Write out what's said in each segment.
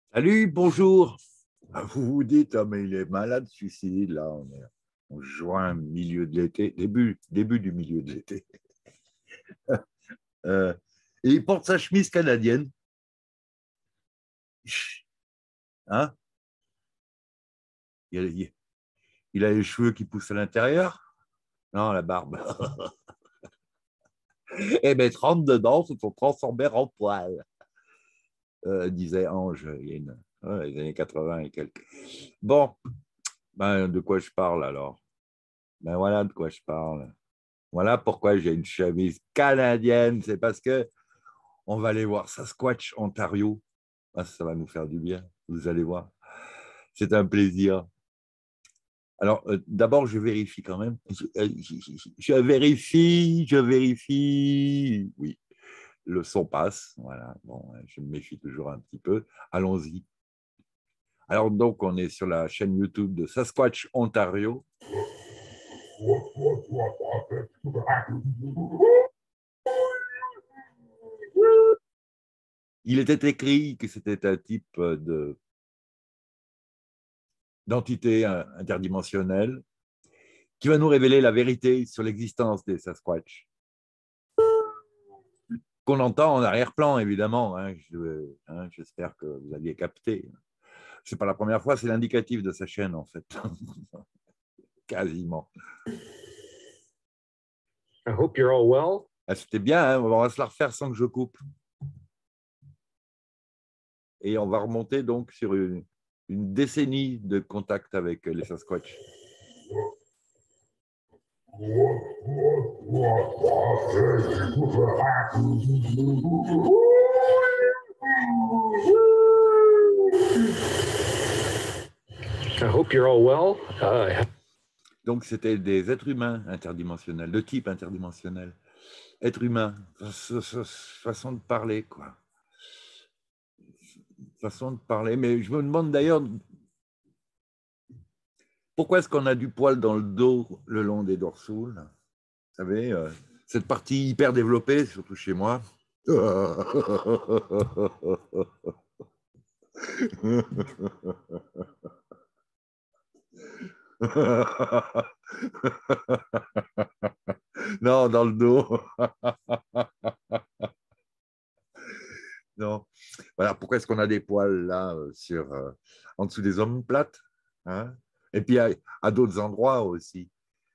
Salut, bonjour. Vous vous dites, ah, mais il est malade, suicide, là, on est en juin, milieu de l'été, début du milieu de l'été. Euh, et il porte sa chemise canadienne. Hein? Il a les cheveux qui poussent à l'intérieur. Non, la barbe. Et mes 30 dedans se sont transformés en poils, disait Ange, les années 80 et quelques. Bon, ben, de quoi je parle alors? Ben voilà de quoi je parle. Voilà pourquoi j'ai une chemise canadienne. C'est parce que on va aller voir Sasquatch, Ontario. Ah, ça va nous faire du bien. Vous allez voir. C'est un plaisir. Alors, d'abord, je vérifie quand même. Je vérifie. Oui, le son passe. Voilà. Bon, je me méfie toujours un petit peu. Allons-y. Alors, donc, on est sur la chaîne YouTube de Sasquatch, Ontario. Il était écrit que c'était un type d'entité interdimensionnelle qui va nous révéler la vérité sur l'existence des Sasquatch, qu'on entend en arrière-plan, évidemment. J'espère que vous aviez capté. C'est pas la première fois, c'est l'indicatif de sa chaîne, en fait. Quasiment. I hope you're all well. Ah, c'était bien, hein, on va se la refaire sans que je coupe. Et on va remonter donc sur une décennie de contact avec les Sasquatch. I hope you're all well. Donc, c'était des êtres humains interdimensionnels, de type interdimensionnel. Être humain, façon de parler, quoi. Façon de parler. Mais je me demande d'ailleurs, pourquoi est-ce qu'on a du poil dans le dos le long des dorsaux, là? Vous savez, cette partie hyper développée, surtout chez moi. Non, dans le dos. Non. Voilà, pourquoi est-ce qu'on a des poils là en dessous des omoplates, hein? Et puis à d'autres endroits aussi.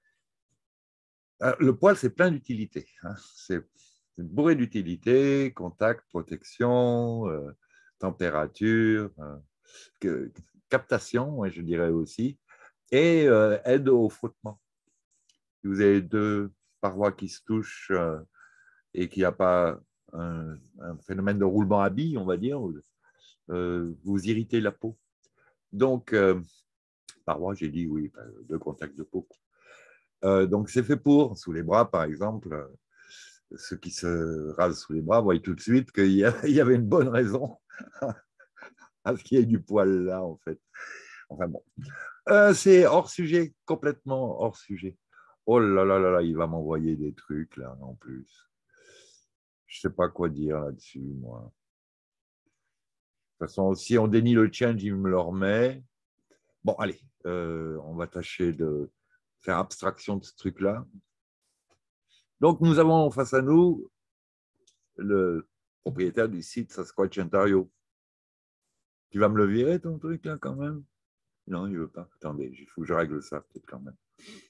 Le poil, c'est plein d'utilités, hein. C'est bourré d'utilités, contact, protection, température, captation, ouais, je dirais aussi, et aide au frottement. Si vous avez deux parois qui se touchent et qu'il n'y a pas un phénomène de roulement à billes, on va dire, vous irritez la peau. Donc, parois, j'ai dit oui, de contact de peau. Donc, c'est fait pour, sous les bras, par exemple, ceux qui se rasent sous les bras voient tout de suite qu'il y avait une bonne raison à ce qu'il y ait du poil là, en fait. Enfin bon. C'est hors sujet, complètement hors sujet. Oh là là là là, il va m'envoyer des trucs là, en plus. Je ne sais pas quoi dire là-dessus, moi. De toute façon, si on dénie le change, il me le remet. Bon, allez, on va tâcher de faire abstraction de ce truc-là. Donc, nous avons face à nous le propriétaire du site Sasquatch Ontario. Tu vas me le virer, ton truc, là, quand même? Non, il ne veut pas. Attendez, il faut que je règle ça, peut-être, quand même.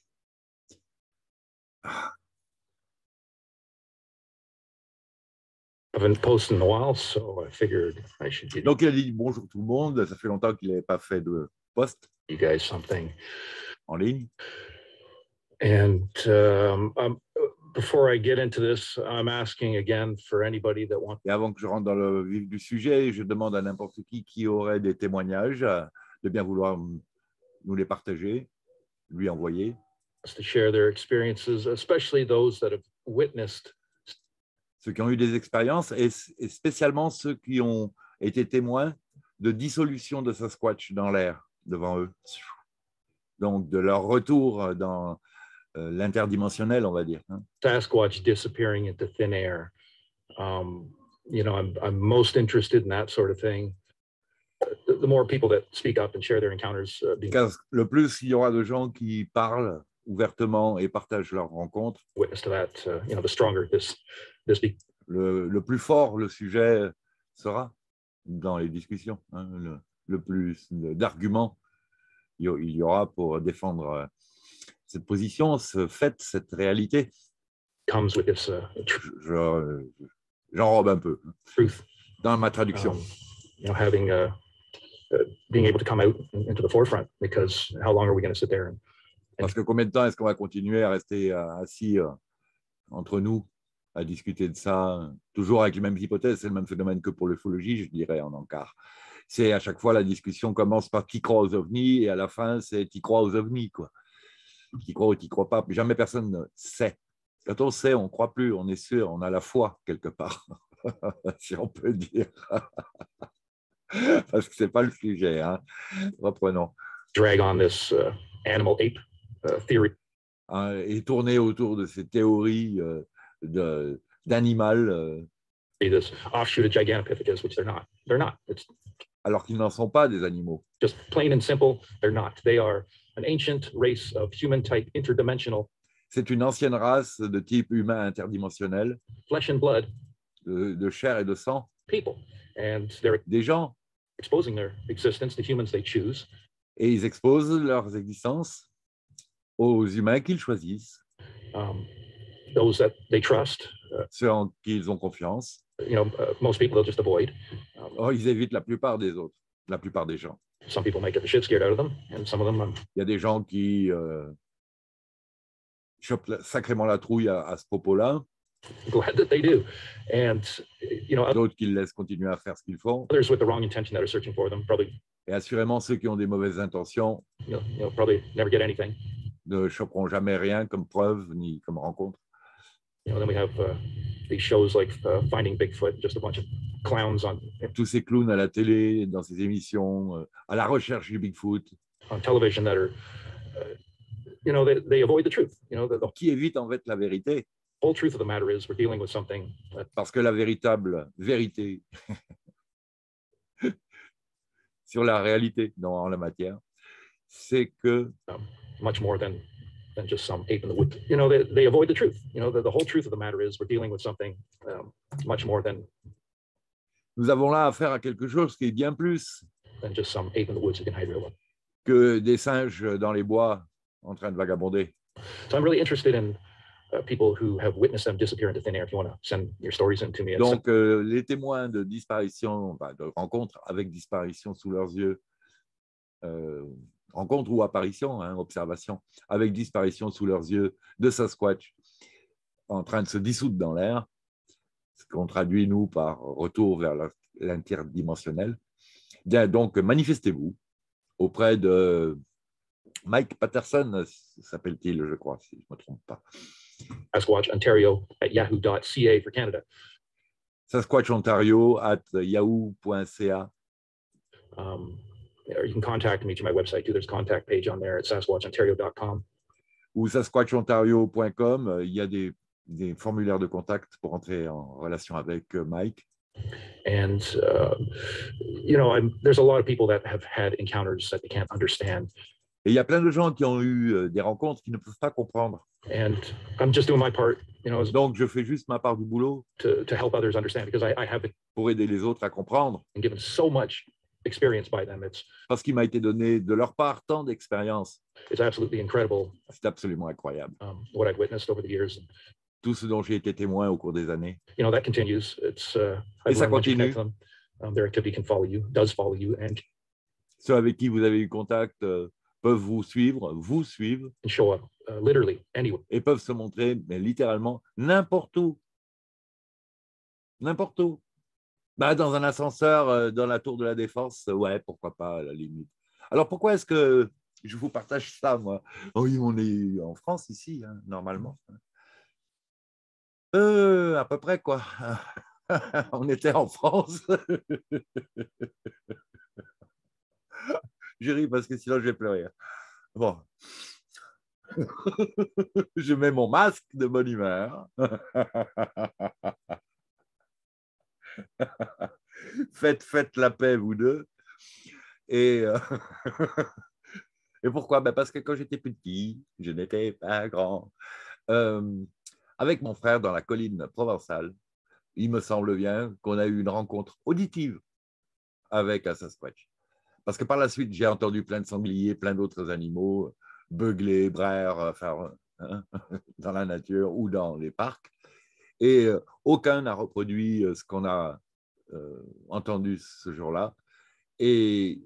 Ah. Donc, il a dit bonjour tout le monde. Ça fait longtemps qu'il n'avait pas fait de post en ligne. And before I get into this, I'm asking again for anybody that wants. Et avant que je rentre dans le vif du sujet, je demande à n'importe qui aurait des témoignages de bien vouloir nous les partager, lui envoyer. To share their experiences, especially those that have witnessed. Ceux qui ont eu des expériences et spécialement ceux qui ont été témoins de dissolution de Sasquatch dans l'air devant eux. Donc, de leur retour dans l'interdimensionnel, on va dire. Sasquatch disappearing into thin air. I'm most interested in that sort of thing. the more people that speak up and share their encounters, Car le plus il y aura de gens qui parlent ouvertement et partagent leurs rencontres, witness to that, the stronger this le plus fort le sujet sera dans les discussions. Hein, le plus d'arguments il y aura pour défendre cette position, ce fait, cette réalité. comes with this J'enrobe un peu truth. dans ma traduction. Having being able to come out into the forefront, because how long are we going to sit there Parce que combien de temps est-ce qu'on va continuer à rester assis entre nous, à discuter de ça, toujours avec les mêmes hypothèses? C'est le même phénomène que pour l'ufologie, je dirais, en encart. C'est à chaque fois la discussion commence par qui croit aux ovnis et à la fin, c'est qui croit aux ovnis, quoi. Qui croit ou qui croit pas. Jamais personne ne sait. Quand on sait, on ne croit plus, on est sûr, on a la foi quelque part, si on peut dire. Parce que ce n'est pas le sujet. Hein. Reprenons. Drag on this animal ape theory. Et tourner autour de ces théories d'animal. This offshoot of Gigantopithecus, which they're not. They're not. It's alors qu'ils n'en sont pas des animaux. Just plain and simple, they're not. They are an ancient race of human type, interdimensional. C'est une ancienne race de type humain interdimensionnel. Flesh and blood. De chair et de sang. People. And they're des gens. Exposing their existence to humans they choose. Et ils exposent leurs existences aux humains qu'ils choisissent. Those that they trust. Ceux en qui ils ont confiance. Most people they'll just avoid. Ils évitent la plupart des autres, la plupart des gens. Some people might get the shit scared out of them, and some of them. Il y a des gens qui chopent sacrément la trouille à ce propos-là. Glad that they do, and d'autres qui laissent continuer à faire ce qu'ils font. Others with the wrong intention that are searching for them, probably. Et assurément ceux qui ont des mauvaises intentions. Probably never get anything. Ne choperont jamais rien comme preuve ni comme rencontre. Then we have these shows like Finding Bigfoot, just a bunch of clowns on. Tous ces clowns à la télé, dans ces émissions, à la recherche du Bigfoot. On television that are, they avoid the truth. Qui évite en fait la vérité. The whole truth of the matter is we're dealing with something. Parce que la véritable vérité sur la réalité en la matière, c'est que much more than just some ape in the wood. They avoid the truth. The whole truth of the matter is we're dealing with something much more than. Nous avons là affaire à quelque chose qui est bien plus than just some ape in the woods who can hide real well. Que des singes dans les bois en train de vagabonder. So I'm really interested in people who have witnessed them disappear into thin air. If you want to send your stories in to me. Donc les témoins de disparition, de rencontres avec disparition sous leurs yeux. Rencontre ou apparition, observation, avec disparition sous leurs yeux de Sasquatch en train de se dissoudre dans l'air, ce qu'on traduit, nous, par retour vers l'interdimensionnel. Bien, donc, manifestez-vous auprès de Mike Patterson, s'appelle-t-il, je crois, si je ne me trompe pas. SasquatchOntario@yahoo.ca for Canada. SasquatchOntario@yahoo.ca. Or you can contact me through my website too. There's a contact page on there at sasquatchontario.com. Ou sasquatchontario.com. Il y a des formulaires de contact pour entrer en relation avec Mike. And there's a lot of people that have had encounters that they can't understand. Et il y a plein de gens qui ont eu des rencontres qu'ils ne peuvent pas comprendre. And I'm just doing my part, Donc je fais juste ma part du boulot. To help others understand, because I have pour aider les autres à comprendre. And given so much experience by them. Parce qu'il m'a été donné de leur part tant d'expérience. It's absolutely incredible. C'est absolument incroyable. What I've witnessed over the years. Tout ce dont j'ai été témoin au cours des années. That continues. It's et ça continue. Their activity can follow you, does follow you, and ceux avec qui vous avez eu contact peuvent vous suivre, and show up literally anywhere. Et peuvent se montrer, mais littéralement n'importe où. N'importe où. Dans un ascenseur, dans la tour de la Défense, ouais, pourquoi pas, à la limite. Alors, pourquoi est-ce que je vous partage ça, moi? Oui, on est en France, ici, normalement. À peu près, quoi. On était en France. Je ris parce que sinon, je vais pleurer. Bon. Je mets mon masque de bonne humeur. Faites la paix, vous deux. Et, et pourquoi? Ben parce que quand j'étais petit, je n'étais pas grand. Avec mon frère dans la colline provençale, il me semble bien qu'on a eu une rencontre auditive avec un Sasquatch. Parce que par la suite, j'ai entendu plein de sangliers, plein d'autres animaux, beugler, braire, enfin, hein, dans la nature ou dans les parcs. Et aucun n'a reproduit ce qu'on a entendu ce jour-là. Et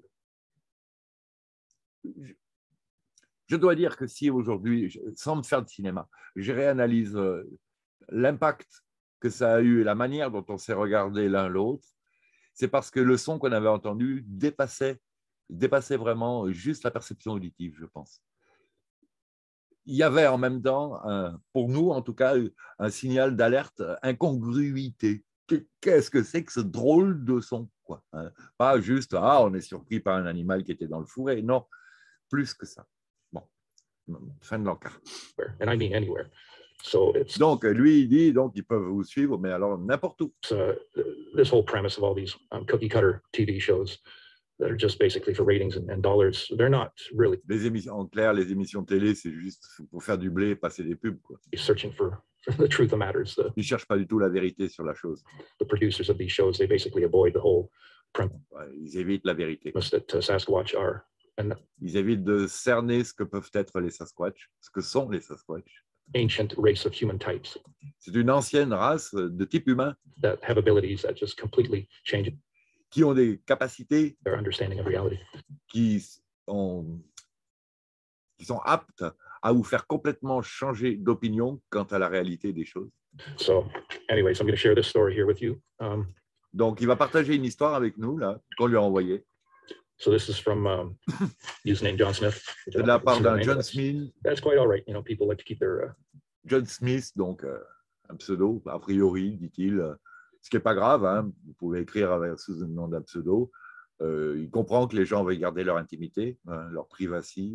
je dois dire que si aujourd'hui, sans me faire de cinéma, je réanalyse l'impact que ça a eu et la manière dont on s'est regardé l'un l'autre, c'est parce que le son qu'on avait entendu dépassait vraiment juste la perception auditive, je pense. Il y avait en même temps, pour nous en tout cas, un signal d'alerte, incongruité. Qu'est-ce que c'est que ce drôle de son, quoi, hein? Pas juste, ah, on est surpris par un animal qui était dans le fourré. Non, plus que ça. Bon, fin de l'encart. And I mean anywhere. So it's Donc, lui, il dit, donc, ils peuvent vous suivre, mais alors n'importe où. this whole premise of all these cookie cutter TV shows that are just basically for ratings and dollars, they're not really Les émissions, en clair, les émissions télé, c'est juste pour faire du blé et passer des pubs, quoi. searching for the truth of matters. Ils ne cherchent pas du tout la vérité sur la chose. The producers of these shows, they basically avoid the whole premise Ils évitent la vérité. that Sasquatch are. And Ils évitent de cerner ce que peuvent être les Sasquatch, ce que sont les Sasquatch. ancient race of human types C'est une ancienne race de type humain that have abilities that just completely change qui ont des capacités their understanding of reality. qui sont aptes à vous faire complètement changer d'opinion quant à la réalité des choses. So anyways, I'm going to share this story here with you. Donc, il va partager une histoire avec nous, là, qu'on lui a envoyée. So this is from username John Smith. C'est de la part d'un John Smith. That's quite all right. You know, people like to keep their John Smith, donc un pseudo, a priori, dit-il, ce qui n'est pas grave, hein, vous pouvez écrire sous le nom d'un pseudo. Il comprend que les gens veulent garder leur intimité, hein, leur privacy,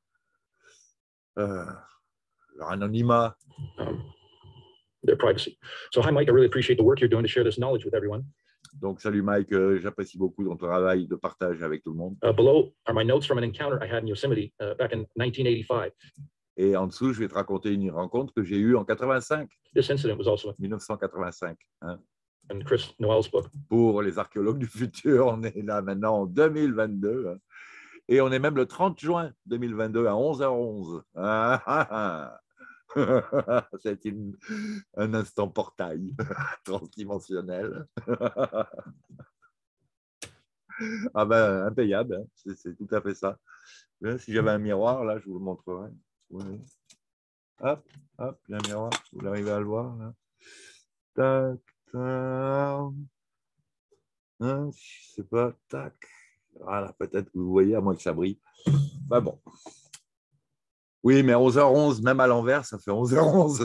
leur anonymat. Their privacy. So hi Mike, I really appreciate the work you're doing to share this knowledge with everyone. Donc salut Mike, j'apprécie beaucoup ton travail de partage avec tout le monde. Below are my notes from an encounter I had in Yosemite back in 1985. Et en dessous, je vais te raconter une rencontre que j'ai eue en 85. This incident was also 1985. Hein. in Chris Noel's book. Pour les archéologues du futur, on est là maintenant en 2022. Hein. Et on est même le 30 juin 2022 à 11h11. C'est un instant portail transdimensionnel. Ah ben, impayable, hein. C'est tout à fait ça. Si j'avais un miroir, là, je vous le montrerais. Oui. Hop, hop, il y a un miroir. Vous arrivez à le voir, là. Tac, tac. Hein, je sais pas, tac. Voilà, peut-être que vous voyez, à moins que ça brille. Bah bon. Oui, mais 11h11, même à l'envers, ça fait 11h11.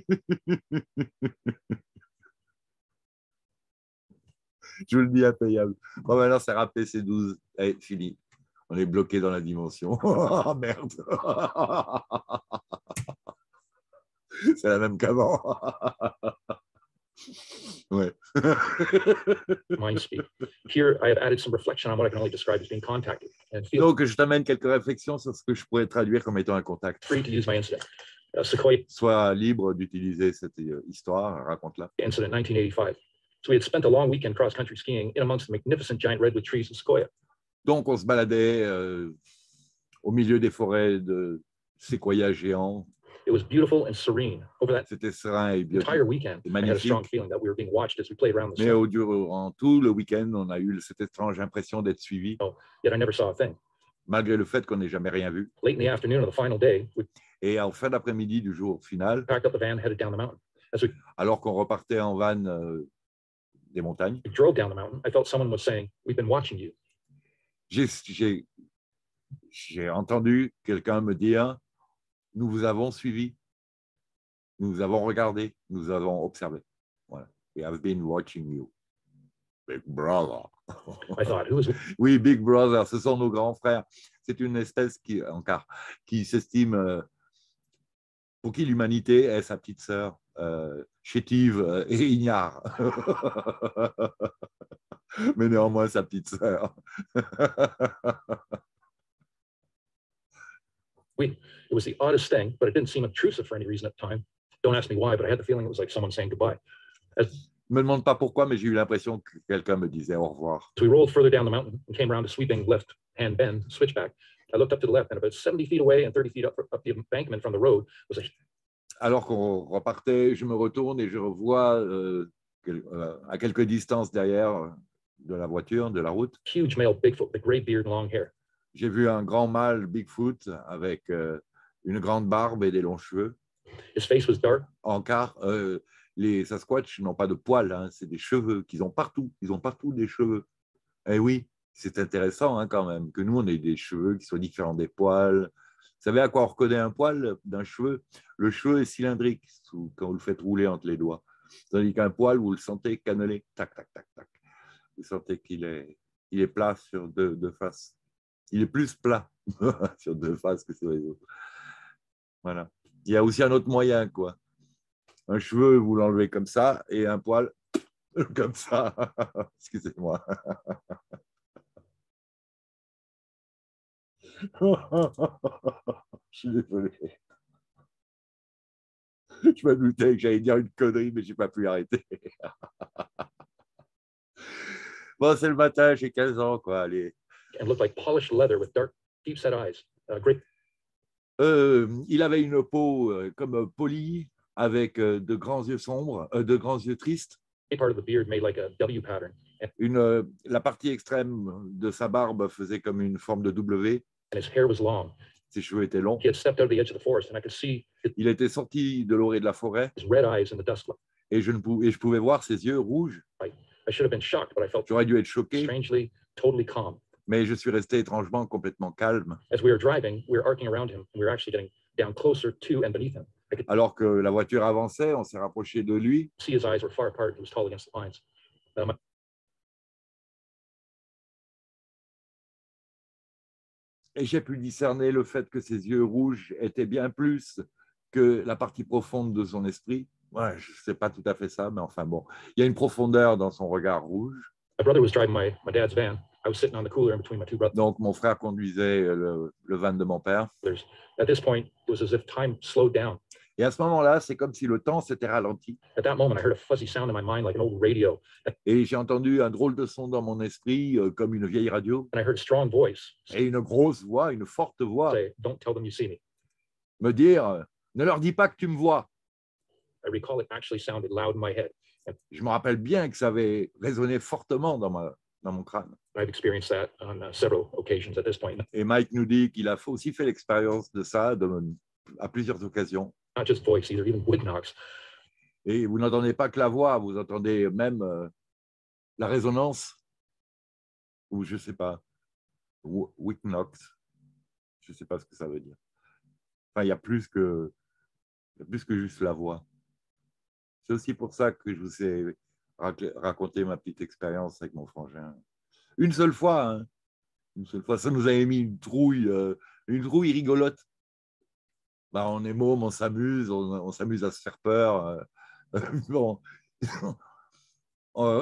Je vous le dis, impayable. Bon, maintenant, c'est râpé, c'est 12. Allez, fini. On est bloqué dans la dimension. Oh, merde. C'est la même qu'avant. Ouais. Mind speak. Here, I have added some reflection on what I can only describe as being contacted, and feel Donc, je t'amène quelques réflexions sur ce que je pourrais traduire comme étant un contact. free to use my incident. Sequoia Sois libre d'utiliser cette histoire, raconte-la. incident, 1985. So we had spent a long weekend cross-country skiing in amongst the magnificent giant redwood trees of Sequoia. Donc, on se baladait au milieu des forêts de séquoias géants. It was beautiful and serene. Over that C'était serein et bien. entire weekend, I had a strong feeling that we were being watched as we played around the Mais sun. en tout le week-end, on a eu cette étrange impression d'être suivi, Yet I never saw a thing. malgré le fait qu'on n'ait jamais rien vu. Late in the afternoon of the final day, we Et en fin d'après-midi du jour final, packed up the van, headed down the mountain. As we alors qu'on repartait en van des montagnes, drove down the mountain, I felt someone was saying, "We've been watching you." j'ai entendu quelqu'un me dire, nous vous avons suivi, nous vous avons regardé, nous avons observé. Voilà. We have been watching you. Big brother. I thought, who is Oui, Big Brother, ce sont nos grands frères. C'est une espèce qui s'estime, pour qui l'humanité est sa petite sœur, chétive et ignare. Mais néanmoins sa petite sœur. was the oddest thing, but it didn't seem intrusive for any reason at the time. Don't ask me why, but I had the feeling it was like someone saying goodbye. As Me demande pas pourquoi, mais j'ai eu l'impression que quelqu'un me disait au revoir. we rolled further down the mountain and came around a sweeping left-hand bend, switchback, I looked up to the left, and about 70 feet away and 30 feet up the embankment from the road was a Alors qu'on repartait, je me retourne et je revois à quelques distances derrière de la voiture, de la route, huge male Bigfoot with gray beard and long hair. j'ai vu un grand mâle Bigfoot avec une grande barbe et des longs cheveux. His face was dark. En quart, les Sasquatch n'ont pas de poils, hein, c'est des cheveux qu'ils ont partout. Ils ont partout des cheveux. Eh oui, c'est intéressant hein, quand même, que nous, on ait des cheveux qui soient différents des poils. Vous savez à quoi on reconnaît un poil d'un cheveu? Le cheveu est cylindrique quand vous le faites rouler entre les doigts. Tandis qu'un poil, vous le sentez cannelé. Tac, tac, tac, tac. Vous sentez qu'il est plat sur deux faces. Il est plus plat sur deux faces que sur les autres. Voilà. Il y a aussi un autre moyen, quoi. Un cheveu, vous l'enlevez comme ça, et un poil, comme ça. Excusez-moi. Je suis désolé. Je me doutais que j'allais dire une connerie, mais je n'ai pas pu arrêter. Bon, c'est le matin, j'ai 15 ans, quoi. Allez. And looked like polished leather with dark, deep-set eyes. Great. Il avait une peau comme polie, avec de grands yeux sombres, de grands yeux tristes. Part of the beard made like a W pattern. La partie extrême de sa barbe faisait comme une forme de W. And his hair was long. Ses cheveux étaient longs. He had stepped out of the edge of the forest, and I could see Il était sorti de l'orée de la forêt. his red eyes in the dusk. Et je pouvais voir ses yeux rouges. I should have been shocked, but I felt J'aurais dû être choqué. strangely, totally calm. Mais je suis resté étrangement complètement calme. As we were driving, we were arcing around him, and we were actually getting down closer to and beneath him. I could Alors que la voiture avançait, on s'est rapproché de lui. see his eyes were far apart. He was tall against the pines. Et j'ai pu discerner le fait que ses yeux rouges étaient bien plus que la partie profonde de son esprit. Ouais, je ne sais pas tout à fait ça, mais enfin bon, il y a une profondeur dans son regard rouge. My brother was driving my dad's van. I was sitting on the cooler in between my two brothers. Donc mon frère conduisait le van de mon père. At this point, it was as if time slowed down. Et à ce moment-là, c'est comme si le temps s'était ralenti. At that moment, I heard a fuzzy sound in my mind like an old radio. Et j'ai entendu un drôle de son dans mon esprit, comme une vieille radio. And I heard a strong voice Et une grosse voix, une forte voix, say, "Don't tell them you see me." me dire « Ne leur dis pas que tu me vois ». I recall it actually sounded loud in my head. Je me rappelle bien que ça avait résonné fortement dans mon crâne. I've experienced that on several occasions at this point. Et Mike nous dit qu'il a aussi fait l'expérience de ça à plusieurs occasions. Not just voice, either, even wood knocks. Et vous n'entendez pas que la voix, vous entendez même la résonance, ou je ne sais pas, Wicknox, je ne sais pas ce que ça veut dire. Enfin, il y a plus que juste la voix. C'est aussi pour ça que je vous ai raconté ma petite expérience avec mon frangin. Une seule fois, hein. Une seule fois, ça nous avait mis une trouille rigolote. Bah, on est môme, on s'amuse à se faire peur. Bon. On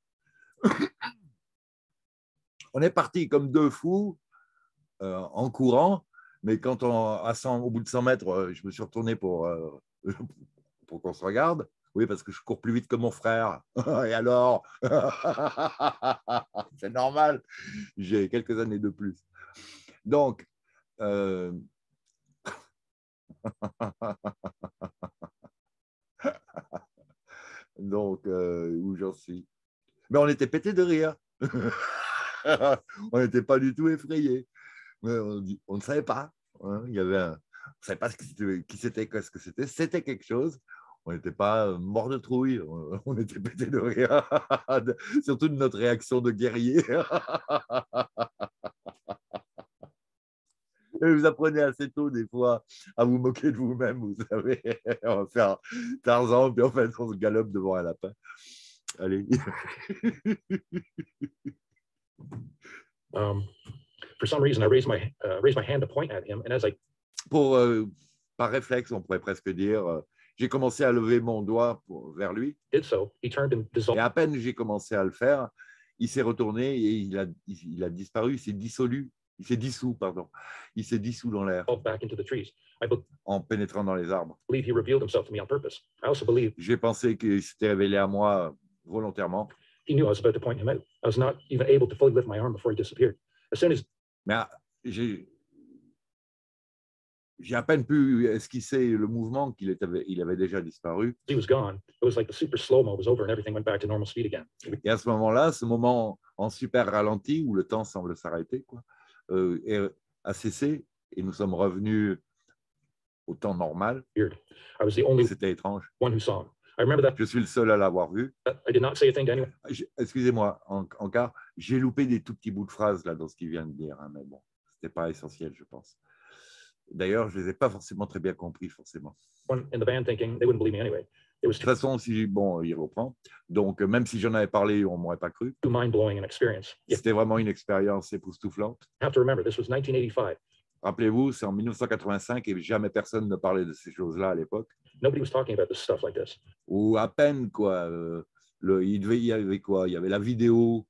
est parti comme deux fous en courant, mais quand au bout de 100 mètres, je me suis retourné pour qu'on se regarde. Oui, parce que je cours plus vite que mon frère. Et alors? C'est normal. J'ai quelques années de plus. Donc, où j'en suis? Mais on était pétés de rire. On n'était pas du tout effrayés. On ne savait pas. Hein, on ne savait pas qu'est-ce que c'était. C'était quelque chose. On n'était pas mort de trouille. On était pétés de rire. Surtout de notre réaction de guerrier. Et vous apprenez assez tôt, des fois, à vous moquer de vous-même, vous savez. On va faire Tarzan, puis en fait, on se galope devant un lapin. Allez. For some reason, I raised my hand to point at him, and as I par réflexe, on pourrait presque dire, j'ai commencé à lever mon doigt vers lui. did so, he turned and dissolved. Et à peine j'ai commencé à le faire, il s'est retourné et il a disparu, il s'est dissolu. Il s'est dissous, pardon. Il s'est dissous dans l'air back into the trees. I en pénétrant dans les arbres. believe he revealed himself to me on purpose. I also believe J'ai pensé qu'il s'était révélé à moi volontairement. he knew I was about to point him out. I was not even able to fully lift my arm before he disappeared. As soon as Mais j'ai à peine pu esquisser le mouvement il avait déjà disparu. he was gone, it was like the super slow-mo was over and everything went back to normal speed again. Et à ce moment-là, ce moment en super ralenti où le temps semble s'arrêter, a cessé et nous sommes revenus au temps normal. Weird. I was the only C'était étrange. one who saw him. I remember that Je suis le seul à l'avoir vu. I did not say a thing to anyone. Excusez-moi, encore, j'ai loupé des tout petits bouts de phrases là dans ce qu'il vient de dire, hein, mais bon, c'était pas essentiel, je pense. D'ailleurs, je les ai pas forcément très bien compris, forcément. One in the band thinking they wouldn't believe me anyway. It was De toute façon, il reprend. Donc, même si j'en avais parlé, on m'aurait pas cru. too mind-blowing an experience. You C'était vraiment une expérience époustouflante. have to remember, this was 1985. Rappelez-vous, c'est en 1985 et jamais personne ne parlait de ces choses-là à l'époque. Nobody was talking about this stuff like this. Ou à peine, quoi. Il y avait quoi? Il y avait la vidéo.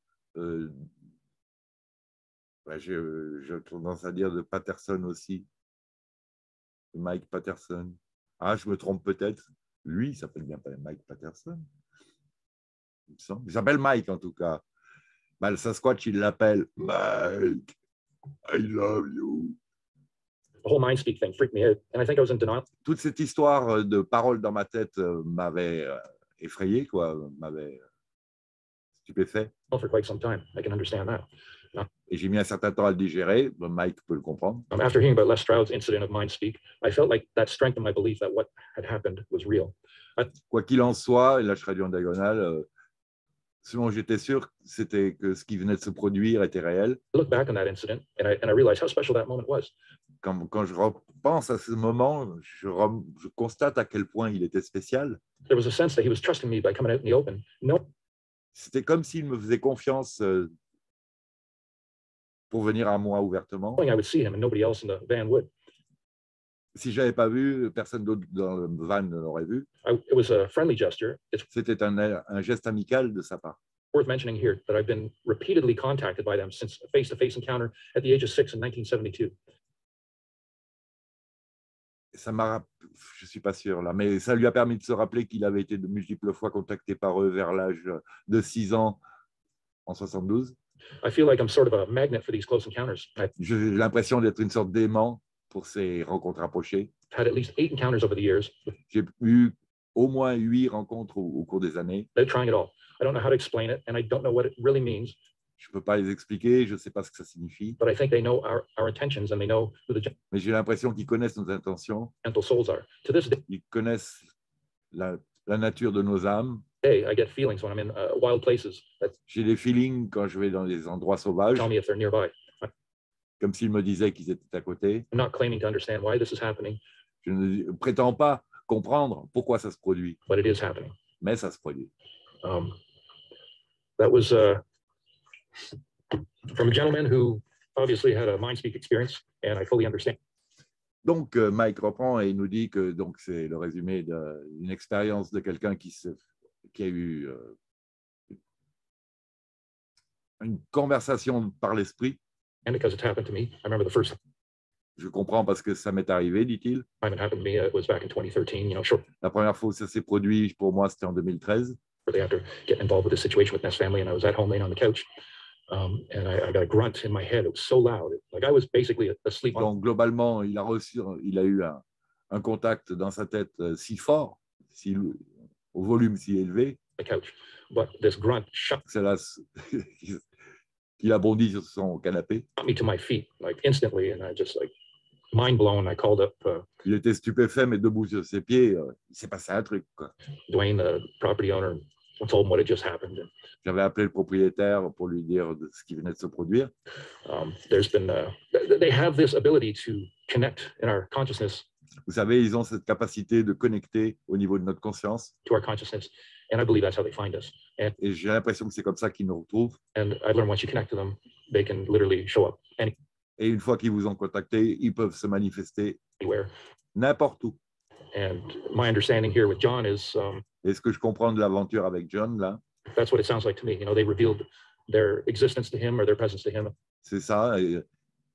J'ai tendance à dire de Patterson aussi. Mike Patterson. Ah, je me trompe peut-être. Lui, il s'appelle bien pas Mike Patterson. Il s'appelle Mike, en tout cas. Bah, le Sasquatch, il l'appelle Mike, I love you. The whole mind speak thing freaked me out, and I think I was in denial. Toute cette histoire de paroles dans ma tête m'avait effrayé, m'avait stupéfait. For quite some time. I can understand that. Et j'ai mis un certain temps à le digérer. Mike peut le comprendre. After hearing about Les Stroud's incident of mind speak, I felt like that strengthened my belief that what had happened was real. Quoi qu'il en soit, et là je traduis en diagonale, ce dont j'étais sûr, c'était que ce qui venait de se produire était réel. I look back on that incident and I realized how special that moment was. Quand je repense à ce moment, je constate à quel point il était spécial. There was a sense that he was trusting me by coming out in the open. No, C'était comme s'il me faisait confiance pour venir à moi ouvertement. knowing I would see him and nobody else in the van would. Si je n'avais pas vu, personne d'autre dans le van ne l'aurait vu. It was a friendly gesture. It's C'était un geste amical de sa part. worth mentioning here that I've been repeatedly contacted by them since a face-to-face encounter at the age of 6 in 1972. Ça m'a, je suis pas sûr là, mais ça lui a permis de se rappeler qu'il avait été de multiples fois contacté par eux vers l'âge de 6 ans en 72. I feel like I'm sort of a magnet for these close encounters. I've J'ai l'impression d'être une sorte d'aimant pour ces rencontres rapprochées. had at least 8 encounters over the years J'ai eu au moins 8 rencontres au cours des années. without trying it all. I don't know how to explain it, and I don't know what it really means, Je ne peux pas les expliquer, je ne sais pas ce que ça signifie, but I think they know our intentions and they know who the mais j'ai l'impression qu'ils connaissent nos intentions, gentle souls are. To this ils connaissent la nature de nos âmes. day, I get feelings when I'm in wild places that J'ai des feelings quand je vais dans des endroits sauvages, tell me if they're nearby. comme s'ils me disaient qu'ils étaient à côté. I'm not claiming to understand why this is happening, Je ne prétends pas comprendre pourquoi ça se produit, but it is happening. mais ça se produit. That was from a gentleman who obviously had a mind speak experience, and I fully understand. Donc, Mike reprend et il nous dit que donc, c'est le résumé d'une expérience de quelqu'un qui a eu une conversation par l'esprit. And because it's happened to me, I remember the first Je comprends parce que ça m'est arrivé, dit-il. time it happened to me, it was back in 2013, shortly La première fois où ça s'est produit, pour moi, c'était en 2013. after getting involved with this situation with Ness family, and I was at home laying on the couch, and I got a grunt in my head. It was so loud, like I was basically asleep on Donc, globalement, il a eu un contact dans sa tête si fort, au volume si élevé, the couch. But this grunt shot qu'il a bondi sur son canapé. me to my feet, like instantly, and I just like mind blown. I called up Il était stupéfait, mais debout sur ses pieds, il s'est passé un truc, quoi. Dwayne, the property owner, and told him what had just happened. And, J'avais appelé le propriétaire pour lui dire de ce qui venait de se produire. there's been they have this ability to connect in our consciousness Vous savez, ils ont cette capacité de connecter au niveau de notre conscience. to our consciousness, and I believe that's how they find us. And Et j'ai l'impression que c'est comme ça qu'ils nous retrouvent. I learned once you connect to them, they can literally show up Et une fois qu'ils vous ont contacté, ils peuvent se manifester anywhere. n'importe où. And my understanding here with John is Et ce que je comprends de l'aventure avec John, là, that's what it sounds like to me. They revealed their existence to him or their presence to him. c'est ça.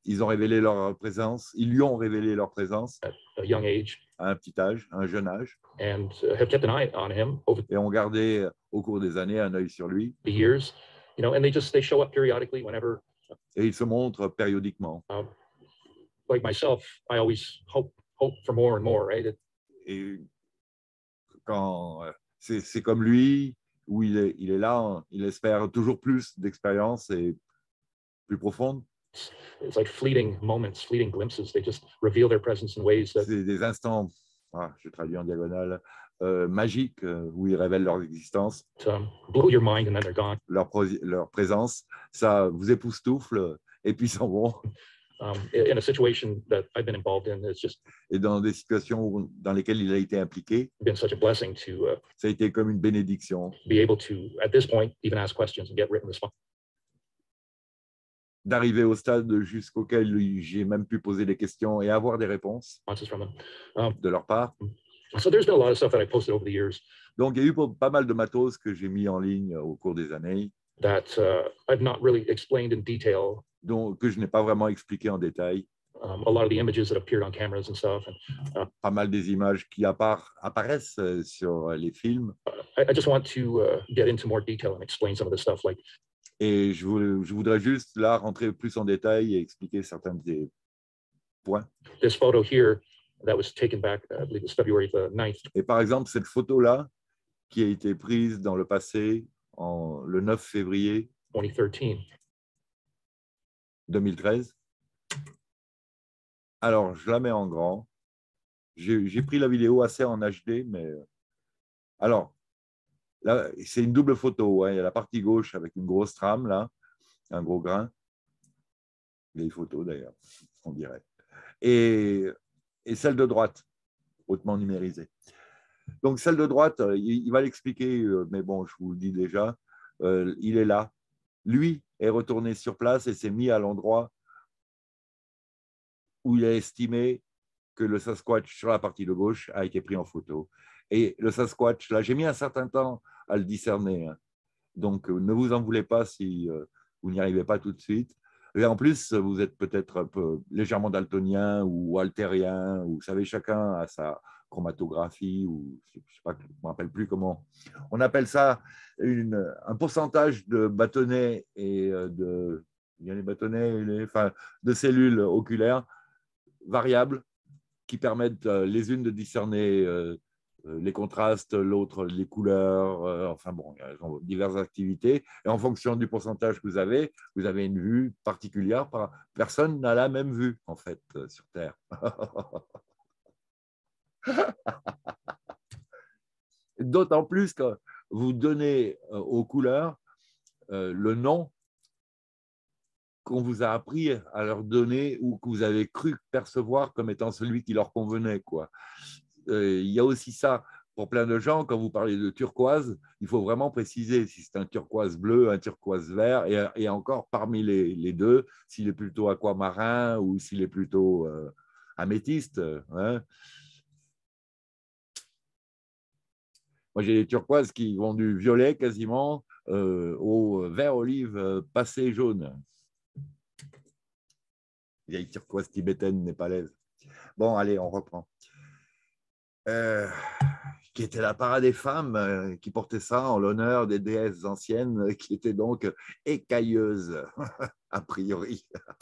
ils ont révélé leur présence, ils lui ont révélé leur présence at a young age à un petit âge, à un jeune âge, and have kept an eye on him over et ont gardé au cours des années un œil sur lui. the years, and they show up periodically whenever. Et il se montre périodiquement. Like myself, I always hope for more and more, right? Et quand c'est comme lui, où il est là, il espère toujours plus d'expérience et plus profonde. It's like fleeting moments, fleeting glimpses. They just reveal their presence in ways that. C'est des instants, je traduis en diagonale, magiques où ils révèlent leur existence. Blow your mind and then they're gone. Leur présence, ça vous époustoufle et puis s'en vont. In a situation that I've been involved in, it's just. Et dans des situations dans lesquelles il a été impliqué, been such a blessing to. Ça a été comme une bénédiction. Be able to, at this point, even ask questions and get written response. D'arriver au stade jusqu'auquel j'ai même pu poser des questions et avoir des réponses de leur part. So there's been a lot of stuff that I posted over the years. Donc, il y a eu pas mal de matos que j'ai mis en ligne au cours des années. That I've not really explained in detail. Donc, que je n'ai pas vraiment expliqué en détail. A lot of the images that appeared on cameras and stuff. Pas mal des images qui apparaissent sur les films. I just want to get into more detail and explain some of this stuff. Et je voudrais juste là rentrer plus en détail et expliquer certains des points. This photo here that was taken back, I believe it's February the 9th. Et par exemple, cette photo-là qui a été prise dans le passé, le 9 février 2013. Alors, je la mets en grand. J'ai pris la vidéo assez en HD, mais... Alors, là, c'est une double photo. Hein. Il y a la partie gauche avec une grosse trame, là, un gros grain. Les photos, d'ailleurs, on dirait. Et celle de droite, hautement numérisée. Donc, celle de droite, il va l'expliquer, mais bon, je vous le dis déjà, il est là. Lui est retourné sur place et s'est mis à l'endroit où il a estimé que le Sasquatch sur la partie de gauche a été pris en photo. Et le Sasquatch, là, j'ai mis un certain temps à le discerner. Hein. Donc, ne vous en voulez pas si vous n'y arrivez pas tout de suite. Et en plus, vous êtes peut-être un peu légèrement daltonien ou altérien, ou vous savez, chacun a sa chromatographie, ou je ne sais pas, je ne me rappelle plus comment. On appelle ça un pourcentage de bâtonnets et de cellules oculaires variables qui permettent les unes de discerner les contrastes, l'autre les couleurs, enfin bon, il y a diverses activités. Et en fonction du pourcentage que vous avez une vue particulière. Personne n'a la même vue, en fait, sur Terre. D'autant plus que vous donnez aux couleurs le nom qu'on vous a appris à leur donner ou que vous avez cru percevoir comme étant celui qui leur convenait, quoi. Il y a aussi ça pour plein de gens. Quand vous parlez de turquoise, il faut vraiment préciser si c'est un turquoise bleu, un turquoise vert, et encore parmi les deux, s'il est plutôt aquamarin ou s'il est plutôt améthyste. Hein. Moi, j'ai des turquoises qui vont du violet quasiment au vert olive passé jaune. Vieille turquoise tibétaine népalaise. Bon, allez, on reprend. Qui était la parade des femmes qui portait ça en l'honneur des déesses anciennes qui étaient donc écailleuses, a priori.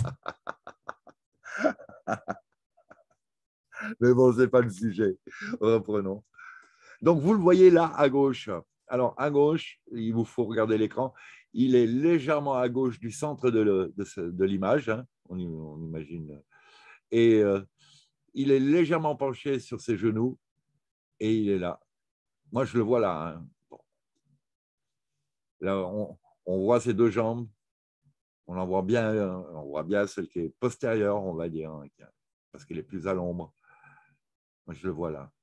Mais bon, ce n'est pas le sujet. Reprenons. Donc, vous le voyez là à gauche. Alors, à gauche, il vous faut regarder l'écran. Il est légèrement à gauche du centre de l'image, hein, on imagine. Et il est légèrement penché sur ses genoux. Et il est là. Moi, je le vois là. Hein. Bon. Là, on voit ses deux jambes. On voit bien celle qui est postérieure, on va dire, hein, parce qu'elle est plus à l'ombre. Moi, je le vois là.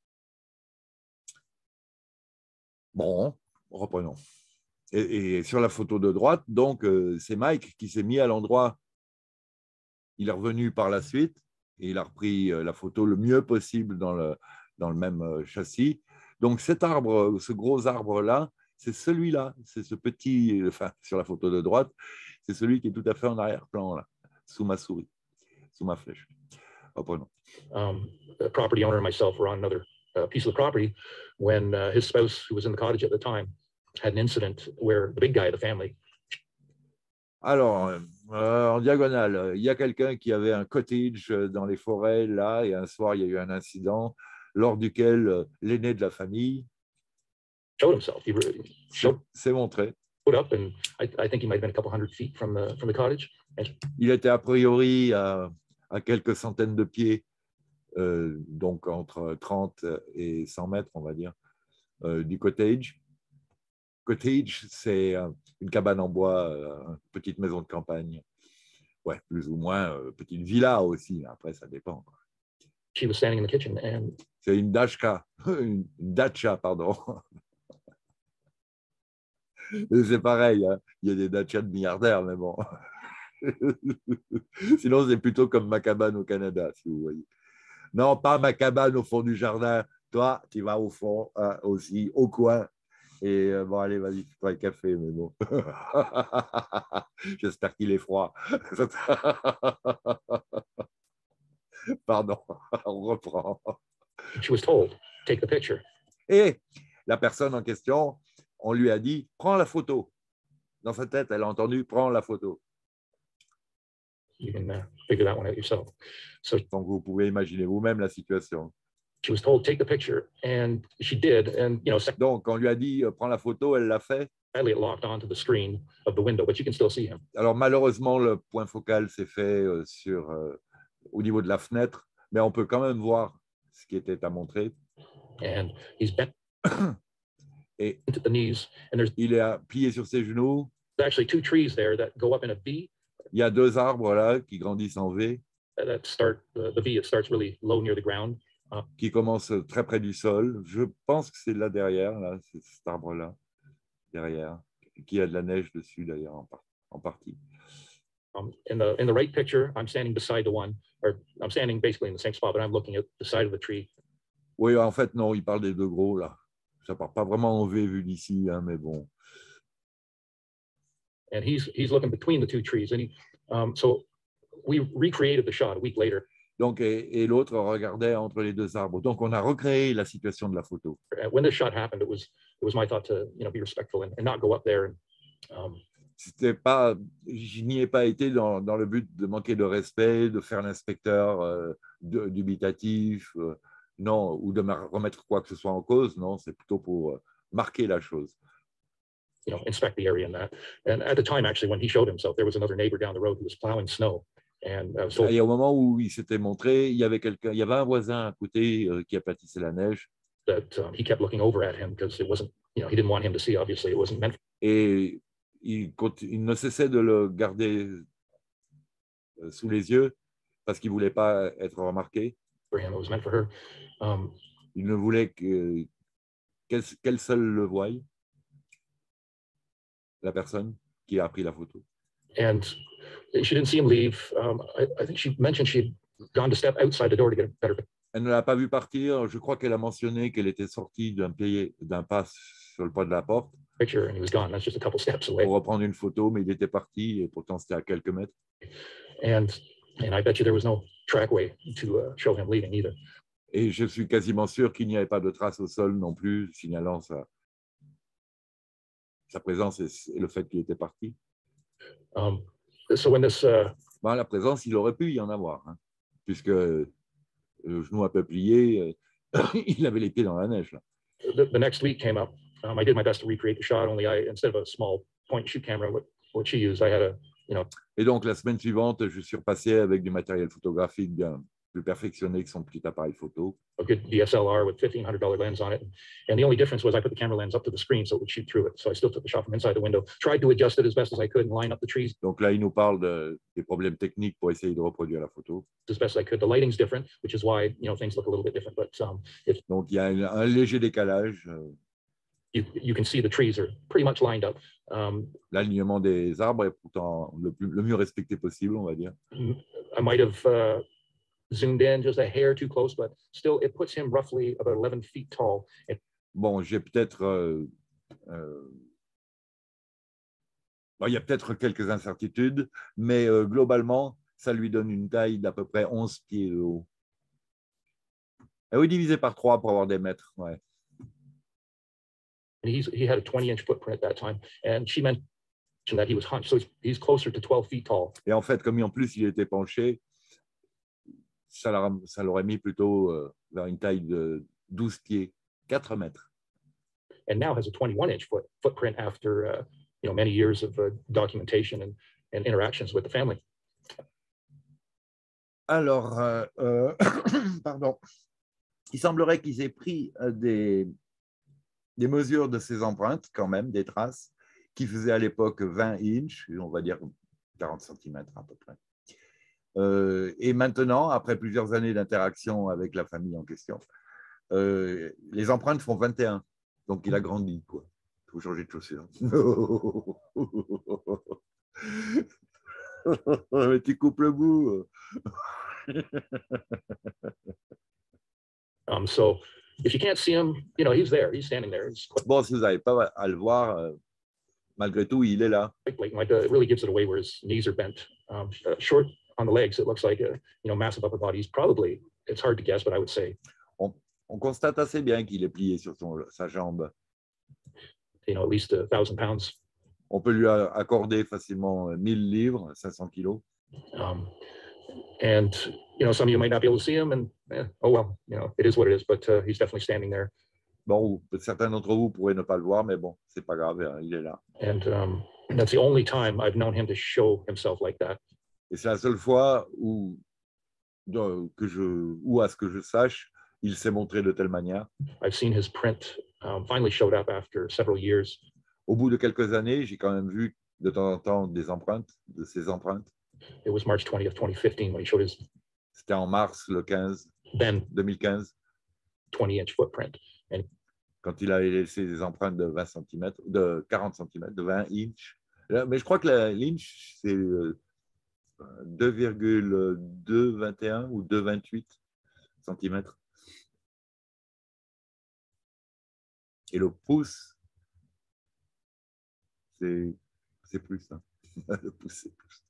Bon, reprenons. Et sur la photo de droite, donc, c'est Mike qui s'est mis à l'endroit. Il est revenu par la suite et il a repris la photo le mieux possible dans le même châssis. Donc, cet arbre, ce gros arbre-là, c'est celui-là, c'est ce petit, enfin, sur la photo de droite, c'est celui qui est tout à fait en arrière-plan, là, sous ma souris. sous ma flèche. Reprenons. The property owner and myself were on another piece of the property when his spouse, who was in the cottage at the time, had an incident where the big guy of the family. Alors, en diagonale, il y a quelqu'un qui avait un cottage dans les forêts, là, et un soir, il y a eu un incident lors duquel l'aîné de la famille Showed himself. He s'est montré. Put up, and I think he might have been a couple hundred feet from the cottage. Il était a priori à quelques centaines de pieds, donc entre 30 et 100 mètres, on va dire, du cottage. Cottage, c'est une cabane en bois, une petite maison de campagne. Ouais, plus ou moins, petite villa aussi. Après, ça dépend. She was standing in the kitchen and... C'est une dacha, une dacha, pardon. C'est pareil, hein. Il y a des dachas de milliardaires, mais bon. Sinon, c'est plutôt comme ma cabane au Canada, si vous voyez. Non, pas ma cabane au fond du jardin. Toi, tu vas au fond aussi, au coin. Et bon, allez, vas-y, tu prends le café, mais bon. J'espère qu'il est froid. Pardon, on reprend. She was told, take the picture. Et la personne en question, on lui a dit, prends la photo. Dans sa tête, elle a entendu, prends la photo. You can figure that one out yourself. So, donc, vous pouvez imaginer vous-même la situation. She was told, take the picture, and she did. And donc, on lui a dit, prends la photo, elle l'a fait. Sadly, it locked onto the screen of the window, but you can still see him. Alors, malheureusement, le point focal s'est fait au niveau de la fenêtre, mais on peut quand même voir ce qui était à montrer. And he's bent et into the knees, and il est plié sur ses genoux. There's actually two trees there that go up in a V. Il y a deux arbres là qui grandissent en V. That start the V. It starts really low near the ground. Qui commence très près du sol. Je pense que c'est là derrière, là, c'est cet arbre-là, derrière, qui a de la neige dessus d'ailleurs en partie. In the right picture, I'm standing beside the one, or I'm standing basically in the same spot, but I'm looking at the side of the tree. Oui, en fait, non, il parle des deux gros là. Ça part pas vraiment en V vu d'ici, hein, mais bon. And he's looking between the two trees, and so we recreated the shot a week later. Donc, et l'autre regardait entre les deux arbres. Donc, on a recréé la situation de la photo. When this shot happened, it was my thought to be respectful and not go up there. C'était pas, je n'y ai pas été dans le but de manquer de respect, de faire l'inspecteur dubitatif, non, ou de remettre quoi que ce soit en cause. Non, c'est plutôt pour marquer la chose. Inspect the area and that. And at the time, actually, when he showed himself, there was another neighbor down the road who was plowing snow. Et au moment où il s'était montré, il y avait un voisin à côté qui aplatissait la neige. He kept looking over at him because it wasn't, he didn't want him to see. Obviously, it wasn't meant. Et il ne cessait de le garder sous les yeux parce qu'il voulait pas être remarqué. For him, it was meant for her. Il ne voulait qu'elle seule le voie, la personne qui a pris la photo. And she didn't see him leave. I think she mentioned she had gone to step outside the door to get a better picture. Elle ne l'a pas vu partir. Je crois qu'elle a mentionné qu'elle était sortie d'un pas sur le pas de la porte. And he was gone. That's just a couple steps away. Pour reprendre une photo, mais il était parti et pourtant c'était à quelques mètres. And I bet you there was no trackway to show him leaving either. Et je suis quasiment sûr qu'il n'y avait pas de trace au sol non plus signalant sa présence et le fait qu'il était parti. So when this, la présence, il aurait pu y en avoir, hein, puisque le genou un peu plié, il avait les pieds dans la neige. Là. The next week came up. I did my best to recreate the shot. Only instead of a small point and shoot camera, what she used, I had a, Et donc la semaine suivante, je suis repassé avec du matériel photographique bien plus perfectionné que son petit appareil photo. A good DSLR with $1,500 lens on it, and the only difference was I put the camera lens up to the screen so it would shoot through it. So I still took the shot from inside the window, tried to adjust it as best as I could and line up the trees. Donc là, il nous parle des problèmes techniques pour essayer de reproduire la photo. As best as I could. The lighting's different, which is why things look a little bit different. But donc il y a un léger décalage. You can see the trees are pretty much lined up. L'alignement des arbres est pourtant le mieux respecté possible, on va dire. I might have zoomed in just a hair too close, but still it puts him roughly about 11 feet tall. Bon, j'ai peut-être il y a peut-être quelques incertitudes, mais globalement, ça lui donne une taille d'à peu près 11 pieds de haut. Et oui, divisé par 3 pour avoir des mètres. Ouais. And he had a 20-inch footprint at that time. And she mentioned that he was hunched. So he's closer to 12 feet tall. Et en fait, comme en plus il était penché, ça l'aurait mis plutôt vers une taille de 12 pieds, 4 mètres. And now has a 21-inch footprint after many years of documentation and interactions with the family. Alors, pardon, il semblerait qu'ils aient pris des mesures de ces empreintes, quand même, des traces, qui faisaient à l'époque 20 inches, on va dire 40 cm à peu près. Et maintenant, après plusieurs années d'interaction avec la famille en question, les empreintes font 21. Donc, il a grandi, quoi. Il faut changer de chaussures. Mais tu coupes le bout. So if you can't see him, he's there. He's standing there. Bon, si vous n'avez pas à le voir, malgré tout, il est là. It really gives it away where his knees are bent. Short on the legs, it looks like a massive upper body. He's probably, it's hard to guess, but I would say. On constate assez bien qu'il est plié sur sa jambe. At least 1,000 pounds. On peut lui accorder facilement 1000 livres, 500 kilos. And some of you might not be able to see him, and oh well, it is what it is. But he's definitely standing there. Bon, certains d'entre vous pourraient ne pas le voir, mais bon, c'est pas grave, hein, il est là. And that's the only time I've known him to show himself like that. Et c'est la seule fois où à ce que je sache, il s'est montré de telle manière. I've seen his print finally showed up after several years. Au bout de quelques années, j'ai quand même vu de temps en temps de ses empreintes. It was March 20th, 2015 when he showed his. C'était en mars le 15 2015. 20-inch footprint. And quand il avait laissé des empreintes de 20 cm, de 40 cm, de 20 inches. Mais je crois que l'inch, c'est 2,221 ou 2,28 cm. Et le pouce, c'est plus. Hein. Le pouce, c'est plus.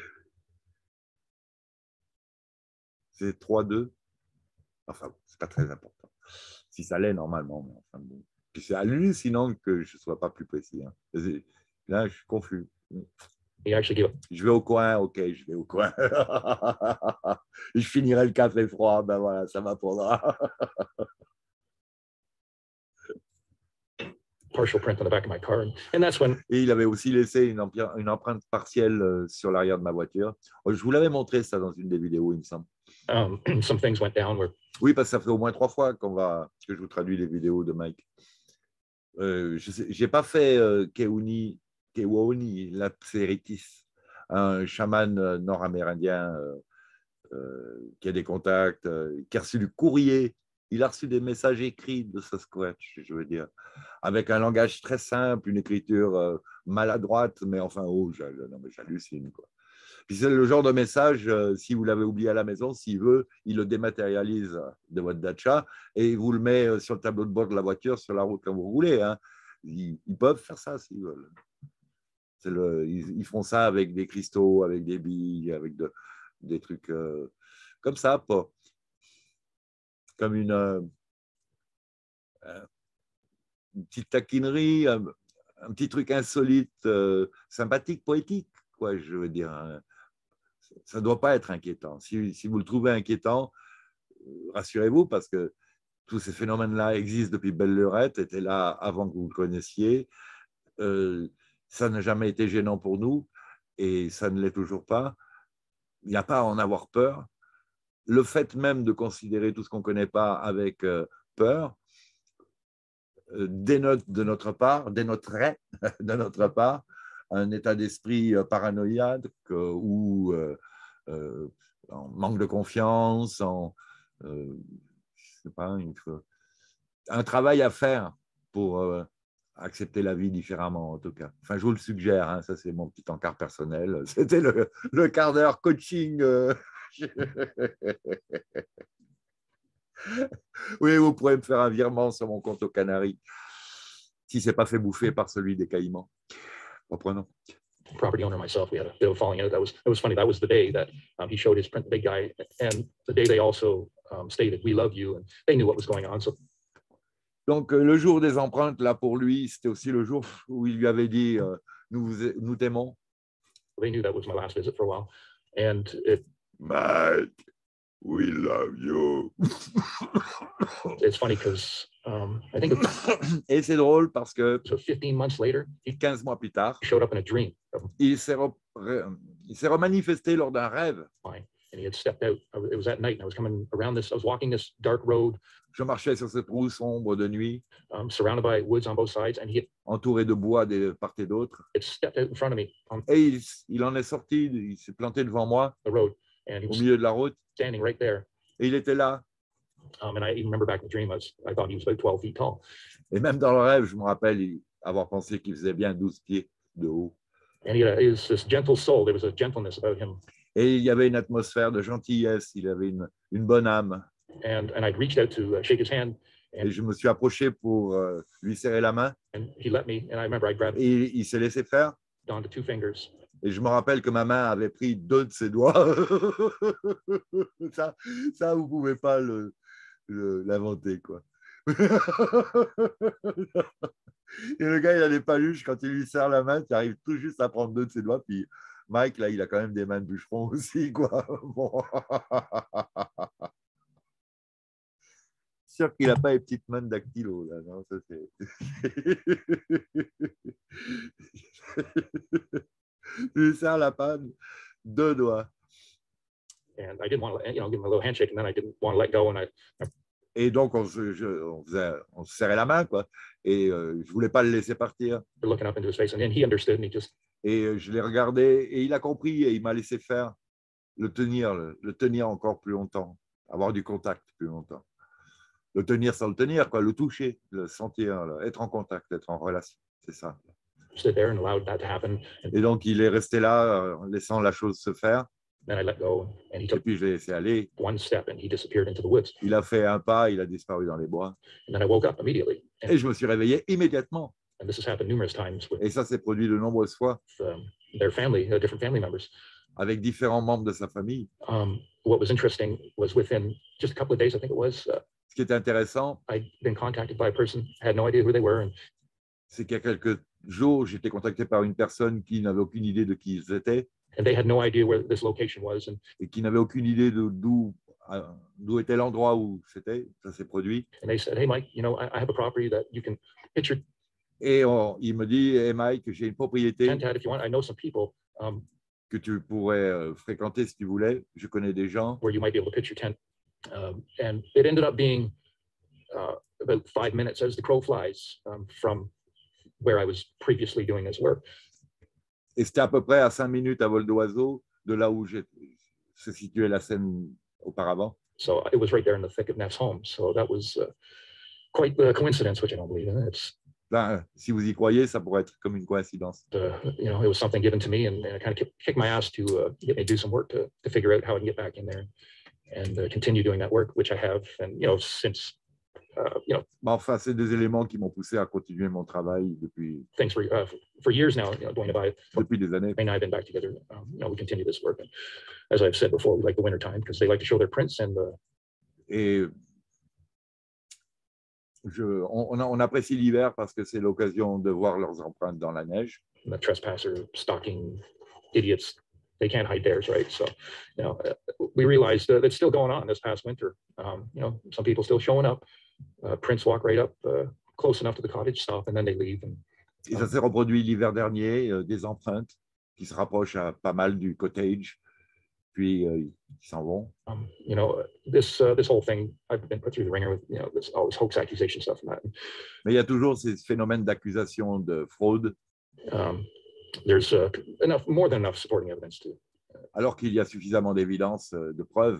C'est 3,2. Enfin, c'est pas très important. Si ça l'est normalement, mais enfin bon. Puis c'est hallucinant que je ne sois pas plus précis. Hein. Là, je suis confus. Je vais au coin, ok, je vais au coin. Je finirai le café froid, ben voilà, ça m'apprendra. Partial print on the back of my car, and that's when. Et il avait aussi laissé une empreinte partielle sur l'arrière de ma voiture. Je vous l'avais montré ça dans une des vidéos, il me semble. Some things went down where. Oui, parce que ça fait au moins 3 fois que je vous traduis les vidéos de Mike. Je n'ai pas fait Keoni Lapseritis, un chaman nord-amérindien qui a des contacts, qui a reçu du courrier. Il a reçu des messages écrits de Sasquatch, je veux dire, avec un langage très simple, une écriture maladroite, mais enfin, j'hallucine, quoi. Puis c'est le genre de message, si vous l'avez oublié à la maison, s'il veut, il le dématérialise de votre Dacia et il vous le met sur le tableau de bord de la voiture, sur la route quand vous roulez. Hein. Ils peuvent faire ça s'ils veulent. Ils font ça avec des cristaux, avec des billes, avec des trucs comme ça, pas comme une petite taquinerie, un petit truc insolite, sympathique, poétique, quoi, je veux dire. Hein. Ça ne doit pas être inquiétant. Si vous le trouvez inquiétant, rassurez-vous parce que tous ces phénomènes-là existent depuis belle lurette, étaient là avant que vous le connaissiez. Ça n'a jamais été gênant pour nous et ça ne l'est toujours pas. Il n'y a pas à en avoir peur. Le fait même de considérer tout ce qu'on ne connaît pas avec peur dénoterait de notre part un état d'esprit paranoïaque ou en manque de confiance, je sais pas, un travail à faire pour accepter la vie différemment, en tout cas. Enfin, je vous le suggère, hein, ça c'est mon petit encart personnel. C'était le quart d'heure coaching. Oui, vous pourrez me faire un virement sur mon compte aux Canaries, si ce n'est pas fait bouffer par celui des Caïmans. Reprenons. property owner and myself, we had a bit of falling out. That was funny. That was the day that he showed his print, the big guy, and the day they also stated, "We love you," and they knew what was going on. So. Donc, le jour des empreintes, là, pour lui, c'était aussi le jour où il lui avait dit nous t'aimons. They knew that was my last visit for a while. And Mike, we love you. It's funny because I think et c'est drôle parce que so 15 months later, 15 mois plus tard, he showed up in a dream. Il s'est remanifesté lors d'un rêve. And he had stepped out. It was at night, and I was coming around this. I was walking this dark road. Je marchais sur cette route sombre de nuit, surrounded by woods on both sides, and he entouré de bois de part et d'autre. It stepped out in front of me. Et il en est sorti, il s'est planté devant moi, the road, and he au was milieu de la route, standing right there. Et il était là. And I even remember back in the dream, I thought he was about 12 feet tall. Et même dans le rêve, je me rappelle avoir pensé qu'il faisait bien 12 pieds de haut. And he was this gentle soul. There was a gentleness about him. Et il y avait une atmosphère de gentillesse, il avait une bonne âme. And I'd reached out to shake his hand. Et je me suis approché pour lui serrer la main. And he let me, and I remember I grabbed et il s'est laissé faire. Down to 2 fingers. Et je me rappelle que ma main avait pris 2 de ses doigts. ça, vous ne pouvez pas l'inventer, quoi. Et le gars, il a des paluches, quand il lui serre la main, il arrive tout juste à prendre 2 de ses doigts. Puis Mike, là, il a quand même des mains de bûcheron aussi, quoi. Bon. Sûr qu'il n'a pas les petites mains dactylo, là. Non, ça, c'est... Il lui serre la panne, 2 doigts. And I didn't want to, give him a little handshake, and then I didn't want to let go. Et donc, on se serrait la main, quoi. Et je ne voulais pas le laisser partir. Looking up into his face, and then he understood, and he just... Et je l'ai regardé, et il a compris, et il m'a laissé faire, le tenir encore plus longtemps, avoir du contact plus longtemps. Le tenir sans le tenir, quoi, le toucher, le sentir, être en contact, être en relation, c'est ça. There and allowed that to happen. Et donc, il est resté là, laissant la chose se faire. Then I let go, and he took et puis, je l'ai laissé aller. 1 step, and he disappeared into the woods. Il a fait un pas, il a disparu dans les bois. And then I woke up immediately. Et je me suis réveillé immédiatement. And this has happened numerous times with, et ça s'est produit de nombreuses fois. Their family, different family members. Avec différents membres de sa famille. What was interesting was within just a couple of days, I think it was. Ce qui était intéressant, I'd been contacted by a person, had no idea who they were. C'est qu'il y a quelques jours, j'étais contacté par une personne qui n'avait aucune idée de qui ils étaient. And they had no idea where this location was. Et qui n'avait aucune idée d'où était l'endroit où ça s'est produit. And they said, "Hey Mike, I have a property that you can picture." Et il me dit, hey Mike, j'ai une propriété if you want, I know some people, que tu pourrais fréquenter si tu voulais. Je connais des gens. Where you might be able to pitch your tent. And it ended up being about 5 minutes as the crow flies from where I was previously doing this work. Et c'était à peu près à 5 minutes à vol d'oiseau de là où se situait la scène auparavant. So it was right there in the thick of Neff's home. So that was quite the coincidence, which I don't believe in. Ben, si vous y croyez, ça pourrait être comme une coïncidence. It was something given to me, and I kind of kicked my ass to get me to do some work to figure out how I can get back in there and continue doing that work, which I have, and since. Enfin, c'est 2 éléments qui m'ont poussé à continuer mon travail depuis. Things for years now, going by. Depuis des années. And I've been back together. We continue this work, and as I've said before, we like the winter time because they like to show their prints and. Et on apprécie l'hiver parce que c'est l'occasion de voir leurs empreintes dans la neige. The trespasser, stalking idiots, they can't hide theirs, right? So, we realized that it's still going on this past winter. Some people still showing up. Prints walk right up close enough to the cottage, stop, and then they leave. Et ça s'est reproduit l'hiver dernier, des empreintes qui se rapprochent pas mal du cottage, puis ils s'en vont. This whole thing, I've been put through the ringer with, this all this hoax accusation stuff and that. Mais il y a toujours ces phénomènes d'accusation de fraude. There's more than enough supporting evidence too. Alors qu'il y a suffisamment d'évidence, de preuves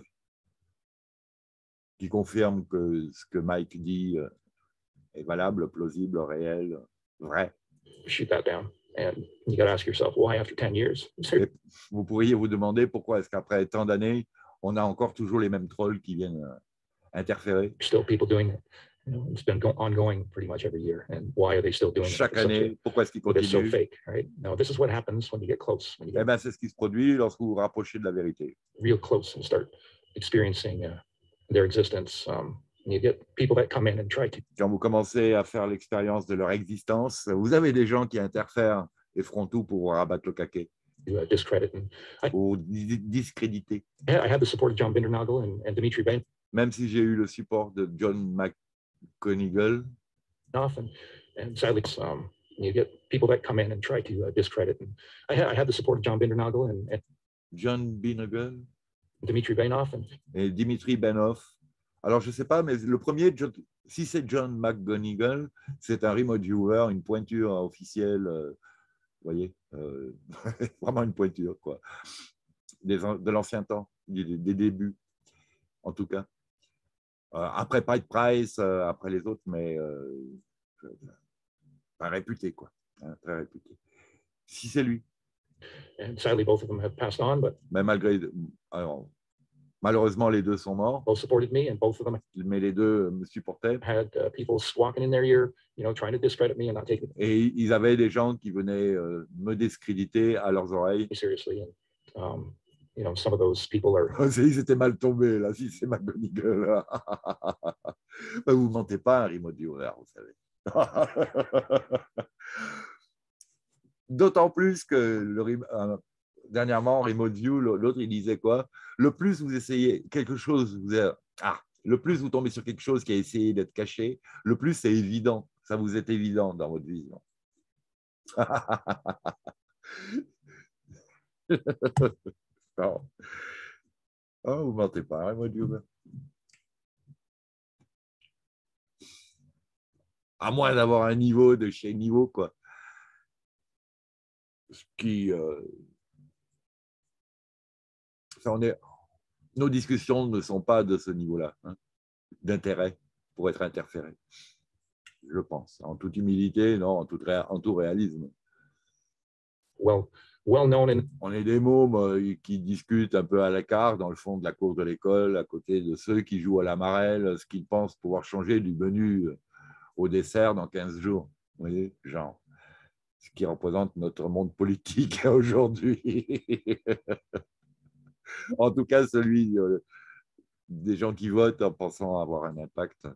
qui confirment que ce que Mike dit est valable, plausible, réel, vrai. Shoot that down, and you got to ask yourself why after 10 years. Vous pourriez vous demander pourquoi est-ce qu'après tant d'années, on a encore toujours les mêmes trolls qui viennent interférer. Still people doing it. You know, it's been ongoing pretty much every year. And why are they still doing it? Chaque année, pourquoi est-ce qu'ils It's so continuent? fake, right? No, this is what happens when you get close, when you Eh get bien, c'est ce qui se produit lorsque vous vous rapprochez de la vérité. real close and start experiencing their existence. You get people that come in and try to Quand vous commencez à faire l'expérience de leur existence, vous avez des gens qui interfèrent et feront tout pour vous rabattre le caquet, discredit. And pour discréditer. I had the support of John Bindernagel and Dimitri Bain. Même si j'ai eu le support de John McGonigal, And sadly, you get people that come in and try to discredit. And I had the support of John Bindernagel and John Binagal Dimitri Bainoff. et Dimitri Benoff. Alors, je ne sais pas, mais le premier, si c'est John McGonigal, c'est un remote viewer, une pointure officielle, vous voyez, vraiment une pointure, quoi, de l'ancien temps, des débuts, en tout cas. Après Pied Price, après les autres, mais pas réputé, quoi, hein, très réputé. Si c'est lui. And sadly, both of them have passed on, but mais alors, malheureusement, les deux sont morts. Both supported me, and both of them mais les deux me supportaient. Had people squawking in their ear, you know, trying to discredit me and not take it. Et ils avaient des gens qui venaient me discréditer à leurs oreilles. Seriously, and you know, some of those people are. Ils étaient mal tombés là. Si c'est McGonigal, vous mentez pas, un remote viewer, vous savez. D'autant plus que dernièrement, Remote View, l'autre, il disait quoi? Le plus vous essayez quelque chose, le plus vous tombez sur quelque chose qui a essayé d'être caché, le plus c'est évident. Ça vous est évident dans votre vision. Non. Oh, vous ne mentez pas, Remote View. À moins d'avoir un niveau de chez niveau, quoi. Ce qui... nos discussions ne sont pas de ce niveau-là, hein, d'intérêt pour être interféré, je pense. En toute humilité, non, en tout réalisme. Well known on est des mômes qui discutent un peu à l'écart dans le fond de la cour de l'école, à côté de ceux qui jouent à la marelle, ce qu'ils pensent pouvoir changer du menu au dessert dans 15 jours. Vous voyez, genre, ce qui représente notre monde politique aujourd'hui. En tout cas, celui des gens qui votent en pensant avoir un impact.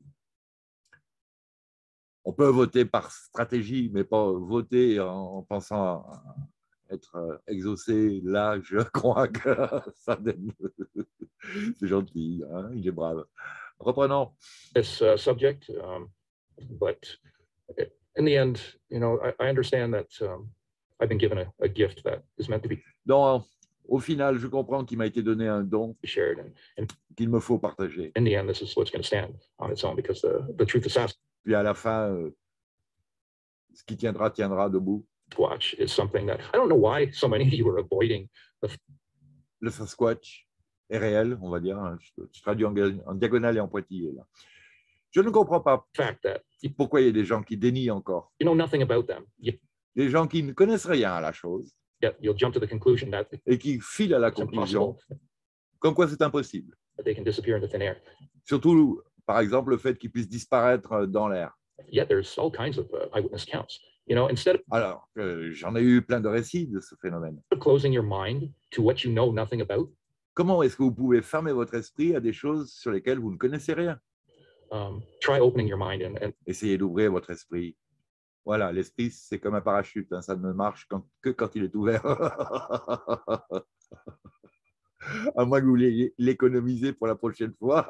On peut voter par stratégie, mais pas voter en pensant être exaucé. Là, je crois que ça c'est gentil, hein, il est brave. Reprenons. This subject, but in the end, you know, I understand that I've been given a gift that is meant to be. Donc, au final, je comprends qu'il m'a été donné un don qu'il me faut partager. In the end, this is what's going to stand on its own because the truth is asked. Puis à la fin, ce qui tiendra, tiendra debout. Squatch is something that I don't know why so many of you are avoiding. Le Sasquatch est réel, on va dire. Je traduis en diagonale et en pointillé. Là. Je ne comprends pas pourquoi il y a des gens qui dénient encore. You know nothing about them. Des gens qui ne connaissent rien à la chose. You'll jump to the conclusion that et qui filent à la conclusion comme quoi c'est impossible. They can disappear into thin air. Surtout, par exemple, le fait qu'ils puissent disparaître dans l'air. Yeah, there's all kinds of eyewitness accounts. You know, instead of alors, j'en ai eu plein de récits de ce phénomène. Closing your mind to what you know nothing about. Comment est-ce que vous pouvez fermer votre esprit à des choses sur lesquelles vous ne connaissez rien? Try opening your mind and essayez d'ouvrir votre esprit. Voilà, l'esprit, c'est comme un parachute, hein, ça ne marche que quand il est ouvert. À moins que vous l'économisez pour la prochaine fois.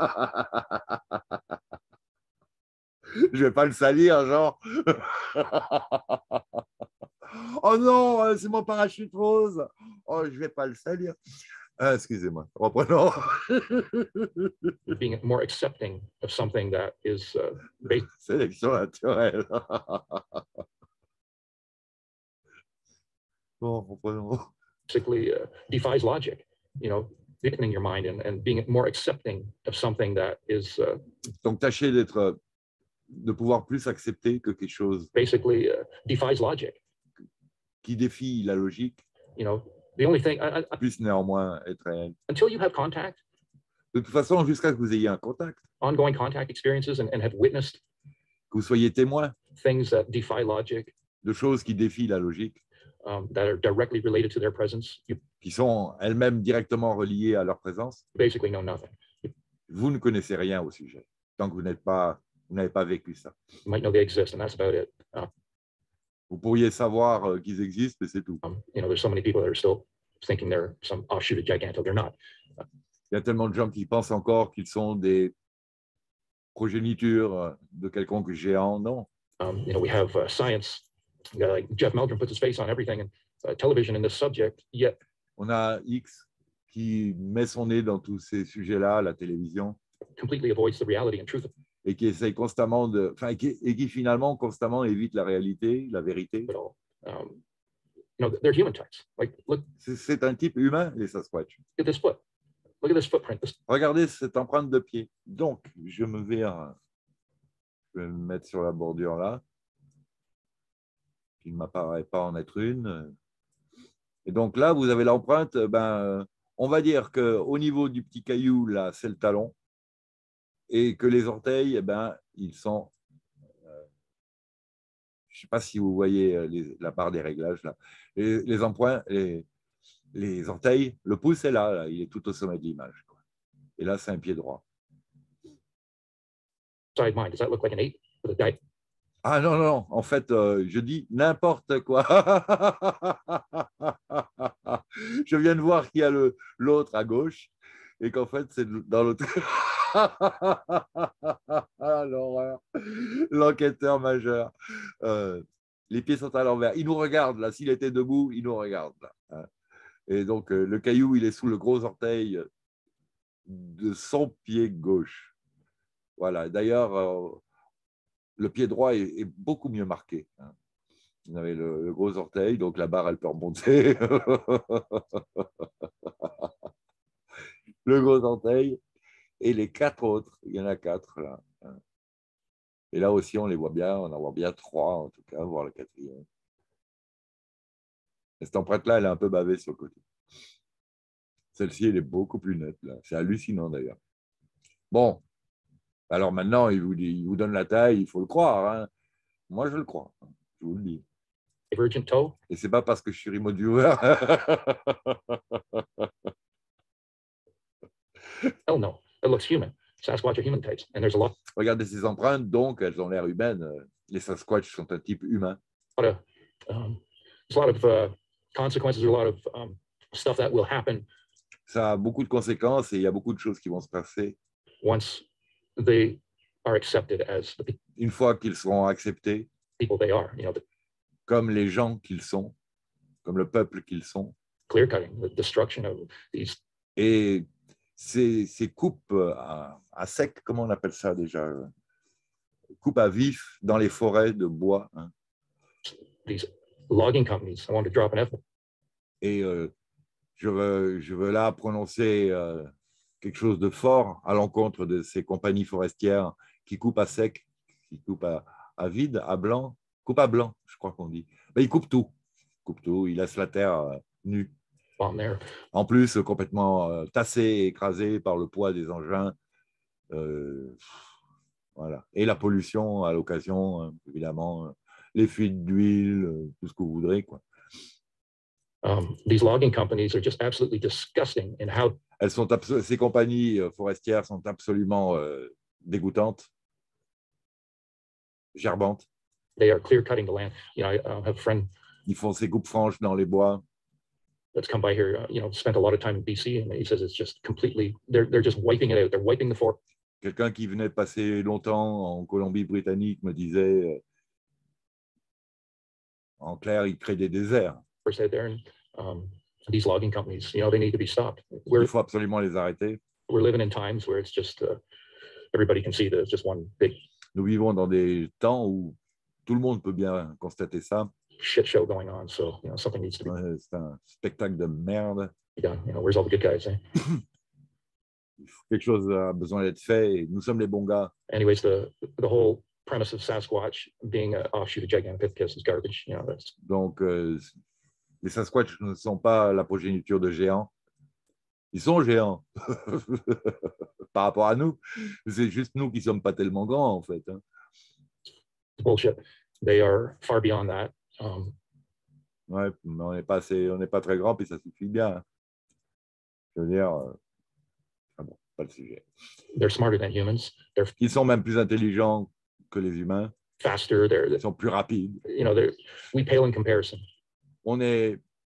Je vais pas le salir, genre. Oh non, c'est mon parachute rose. Oh, je vais pas le salir. Excusez-moi, reprenons. Being more accepting of something that is sélection naturelle. Bon, reprenons. Basically defies logic, you know, opening your mind and being more accepting of something that is. Donc, tâchez de pouvoir plus accepter que quelque chose. Basically defies logic. Qui défie la logique. You know. The only thing, plus néanmoins être réel. Until you have contact De toute façon, jusqu'à ce que vous ayez un contact, ongoing contact experiences and have witnessed que vous soyez témoin things that defy logic, de choses qui défient la logique, that are directly related to their presence, you qui sont elles-mêmes directement reliées à leur présence, basically know nothing. vous ne connaissez rien au sujet, tant que vous n'avez pas vécu ça. You might know they exist, and that's about it. Vous pourriez savoir qu'ils existent, mais c'est tout. There's so many people that are still thinking they're some offshoot of Giganto. They're not. Il y a tellement de gens qui pensent encore qu'ils sont des progénitures de quelconque géant. Non. We have science. Like Jeff Meldrum puts his face on everything, and television in this subject. Yet, on a X qui met son nez dans tous ces sujets-là, la télévision, completely avoids the reality and truth. Et qui essaye constamment et qui finalement constamment évite la réalité, la vérité. They're human types. Like, look. C'est un type humain, les Sasquatch. Look at this foot. Look at this footprint. Regardez cette empreinte de pied. Donc, je vais me mettre sur la bordure là, qui ne m'apparaît pas en être une. Et donc là, vous avez l'empreinte. On va dire qu'au niveau du petit caillou, là, c'est le talon. Et que les orteils, ils sont, je ne sais pas si vous voyez la barre des réglages là, les empreintes, les orteils, le pouce est là, il est tout au sommet de l'image. Et là, c'est un pied droit. Ah non, non, en fait, je dis n'importe quoi. Je viens de voir qu'il y a l'autre à gauche et qu'en fait, c'est dans l'autre. L'horreur. L'enquêteur majeur. Les pieds sont à l'envers. Il nous regarde, là. S'il était debout, il nous regarde, là. Et donc, le caillou, il est sous le gros orteil de son pied gauche. Voilà. D'ailleurs, le pied droit est beaucoup mieux marqué. Vous avez le gros orteil, donc la barre, elle peut remonter. Le gros orteil. Et les 4 autres, il y en a 4 là. Et là aussi, on les voit bien, on en voit bien 3 en tout cas, voire le 4e. Et cette empreinte-là, elle est un peu bavée sur le côté. Celle-ci, elle est beaucoup plus nette là. C'est hallucinant d'ailleurs. Bon, alors maintenant, il vous donne la taille, il faut le croire. Hein. Moi, je le crois, je vous le dis. Et c'est pas parce que je suis remote viewer. Oh non. It looks human. Sasquatch are human types, and there's a lot. Regardez ces empreintes, donc elles ont l'air humaines. Les Sasquatch sont un type humain. There's a lot of consequences. There's a lot of stuff that will happen. Ça a beaucoup de conséquences et il y a beaucoup de choses qui vont se passer. Once they are accepted as the une fois qu'ils seront acceptés, people they are, comme les gens qu'ils sont, comme le peuple qu'ils sont. Clear cutting, the destruction of these. Et ces coupes à sec, comment on appelle ça déjà? Coupes à vif dans les forêts de bois. Hein. These logging companies, I want to drop an F. Et je veux là prononcer quelque chose de fort à l'encontre de ces compagnies forestières qui coupent à sec, qui coupent à vide, à blanc, coupe à blanc, je crois qu'on dit. Mais ils coupent tout, ils laissent la terre nue. En plus, complètement tassé, écrasé par le poids des engins. Voilà. Et la pollution à l'occasion, évidemment, les fuites d'huile, tout ce que vous voudrez. Quoi. These logging companies are just absolutely disgusting in how. Ces compagnies forestières sont absolument dégoûtantes, gerbantes. They are clear cutting the land. I have a friend. Ils font ces coupes franches dans les bois. That's come by here, spent a lot of time in BC, and he says it's just completely. They're just wiping it out. They're wiping the forest. Quelqu'un qui venait de passer longtemps en Colombie-Britannique me disait, en clair, il crée des déserts. Out there, and these logging companies, they need to be stopped. Il faut absolument les arrêter. We're living in times where it's just everybody can see that it's just one big. Nous vivons dans des temps où tout le monde peut bien constater ça. Shit show going on, so something needs to be. C'est un spectacle de merde. Where's all the good guys? Quelque chose a besoin d'être fait et nous sommes les bons gars. Anyways, the whole premise of Sasquatch being an offshoot of Gigantopithecus is garbage. Donc, les Sasquatch ne sont pas la progéniture de géants. Ils sont géants par rapport à nous. C'est juste nous qui ne sommes pas tellement grands, en fait. Hein. Bullshit. They are far beyond that. Ouais, mais on n'est pas très grand, puis ça suffit bien. Hein. Je veux dire, bon, pas le sujet. They're smarter than humans. They're Ils sont même plus intelligents que les humains. faster. Ils sont plus rapides. We pale in comparison. On est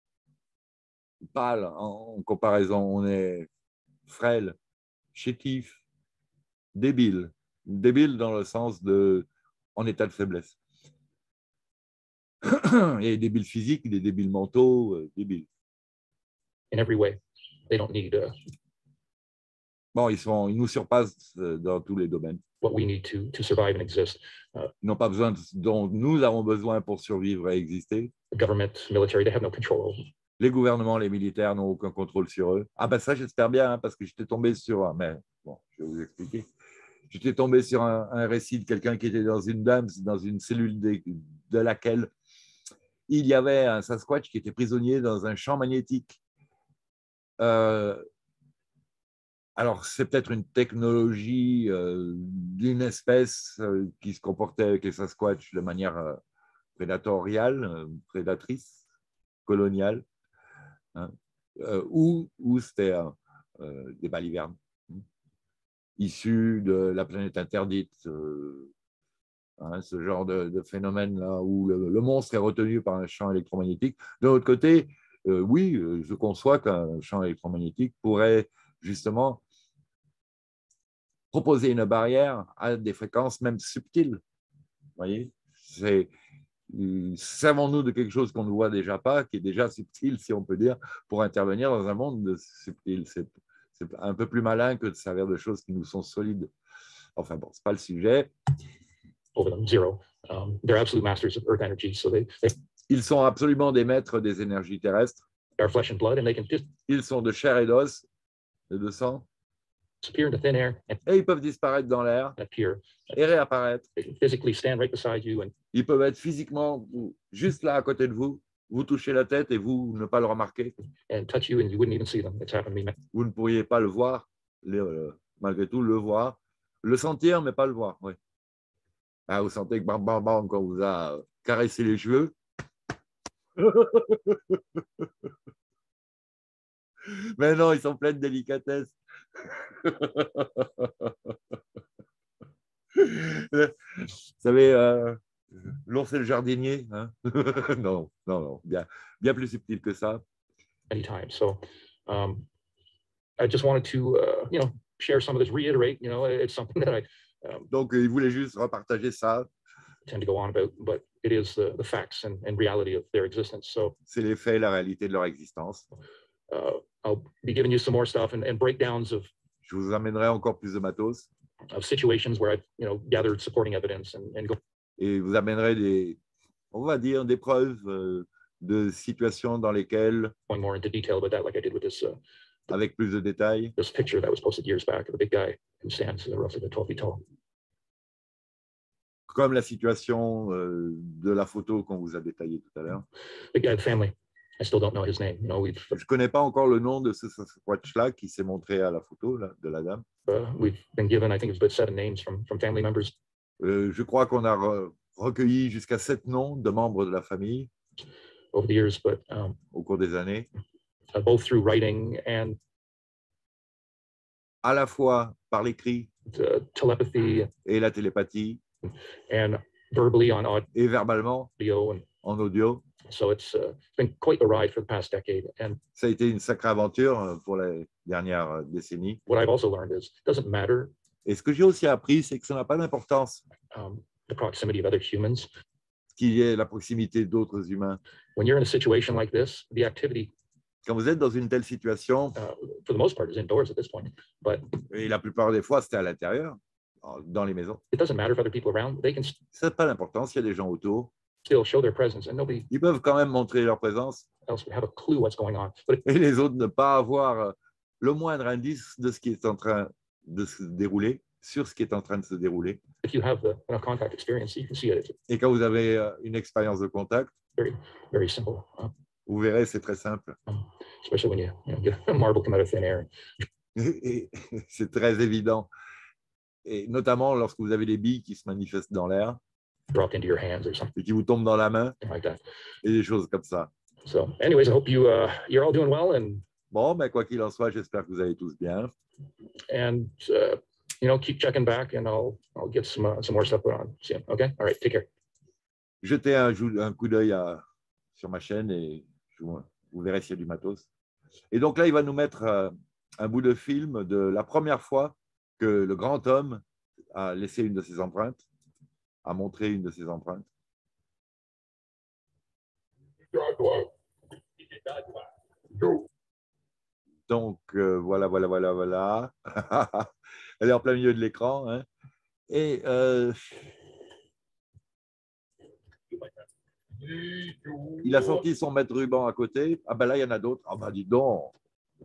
pâle en comparaison. On est frêle, chétif, débile. Débile dans le sens de en état de faiblesse. Il y a des débiles physiques, des débiles mentaux, débiles. In every way. They don't need Bon, ils nous surpassent dans tous les domaines. what we need to survive and exist. Ils n'ont pas besoin dont nous avons besoin pour survivre et exister. The government, military, they have no control. Les gouvernements, les militaires n'ont aucun contrôle sur eux. Ah ben ça, j'espère bien, hein, parce que j'étais tombé sur... Mais bon, je vais vous expliquer. J'étais tombé sur un récit de quelqu'un qui était dans une cellule de laquelle il y avait un Sasquatch qui était prisonnier dans un champ magnétique. Alors, c'est peut-être une technologie d'une espèce qui se comportait avec les Sasquatch de manière prédatoriale, prédatrice, coloniale, hein, ou c'était des balivernes issus de la planète interdite, hein, ce genre de phénomène-là où le monstre est retenu par un champ électromagnétique. De l'autre côté, oui, je conçois qu'un champ électromagnétique pourrait justement proposer une barrière à des fréquences même subtiles. Vous voyez, servons-nous de quelque chose qu'on ne voit déjà pas, qui est déjà subtil, si on peut dire, pour intervenir dans un monde subtil. C'est un peu plus malin que de servir de choses qui nous sont solides. Enfin bon, c'est pas le sujet. Over them, zero. They're absolute masters of Earth energy, so they Ils sont absolument des maîtres des énergies terrestres. are flesh and blood, and they can Ils sont de chair et d'os, et de sang, disappear into thin air and et ils peuvent disparaître dans l'air appear. et réapparaître. They can physically stand right beside you, and Ils peuvent être physiquement juste là à côté de vous, vous toucher la tête et vous ne pas le remarquer. touch you, and you wouldn't even see them. It's happened to me. Vous ne pourriez pas le voir, malgré tout le voir, le sentir, mais pas le voir. Oui. Ah, vous sentez que bam, bam, bam, quand on vous a caressé les cheveux. Mais non, ils sont pleins de délicatesse. Vous savez, l'ours et le jardinier, hein. Non, non, non, bien plus subtil que ça. Anytime. So I just wanted to, share some of this, reiterate, it's something that I Donc, il voulait juste repartager ça. tend to go on about, but it is the facts and reality of their existence. So c'est les faits, la réalité de leur existence. I'll be giving you some more stuff and breakdowns of Je vous amènerai encore plus de matos. Of situations where I've, gathered supporting evidence and go. Et vous amènerai on va dire, des preuves de situations dans lesquelles, going more into detail about that, like I did with this. Avec plus de détails. This picture that was posted years back of a big guy who stands roughly 12 feet tall. Comme la situation de la photo qu'on vous a détaillée tout à l'heure. Big guy, the family. I still don't know his name. Je ne connais pas encore le nom de ce Sasquatch-là qui s'est montré à la photo là, de la dame. We've been given, I think, it's about 7 names from family members. Je crois qu'on a recueilli jusqu'à 7 noms de membres de la famille. Over the years, but au cours des années. Both through writing and à la fois par l'écrit, telepathy, et la télépathie, and verbally on audio, et verbalement, en audio. So it's been quite the ride for the past decade. And ça a été une sacrée aventure pour les dernières décennies. What I've also learned is it doesn't matter. Et ce que j'ai aussi appris, c'est que ça n'a pas d'importance. The proximity of other humans. Qu'il y ait la proximité d'autres humains. When you're in a situation like this, the activity. Quand vous êtes dans une telle situation, for the most part, is indoors at this point. But et la plupart des fois, c'était à l'intérieur, dans les maisons. It doesn't matter if other people are around. They can. Ça n'a pas d'importance. Il y a des gens autour. Still show their presence, and nobody. Ils peuvent quand même montrer leur présence. Else would have a clue what's going on. Et les autres ne pas avoir le moindre indice de ce qui est en train de se dérouler, sur ce qui est en train de se dérouler. If you have the contact experience, you can see it. Et quand vous avez une expérience de contact, very, very simple. Vous verrez, c'est très simple. especially when you get a marble come out of thin air. C'est très évident. Et notamment lorsque vous avez des billes qui se manifestent dans l'air. Dropped into your hands or something. Et qui vous tombent dans la main. Like that. Et des choses comme ça. So, anyways, I hope you're all doing well. And bon, ben quoi qu'il en soit, j'espère que vous allez tous bien. And keep checking back, and I'll get some more stuff put on soon. Okay. All right. Take care. Jetez un coup d'œil sur ma chaîne et vous verrez s'il y a du matos. Et donc là, il va nous mettre un bout de film de la première fois que le grand homme a laissé une de ses empreintes, a montré une de ses empreintes. Donc, voilà. Elle est en plein milieu de l'écran. Hein. Et il a sorti son mètre ruban à côté. Ah ben là, il y en a d'autres. Ah ben dis donc.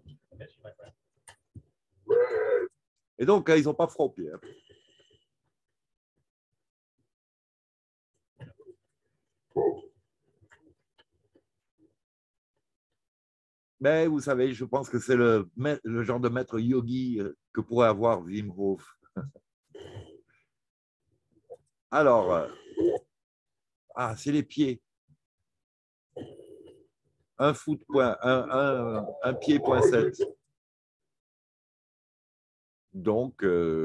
Et donc, ils n'ont pas froid aux pieds. Mais vous savez, je pense que c'est le genre de maître yogi que pourrait avoir Wim Hof. Alors, c'est les pieds. Un pied, point 7. Donc,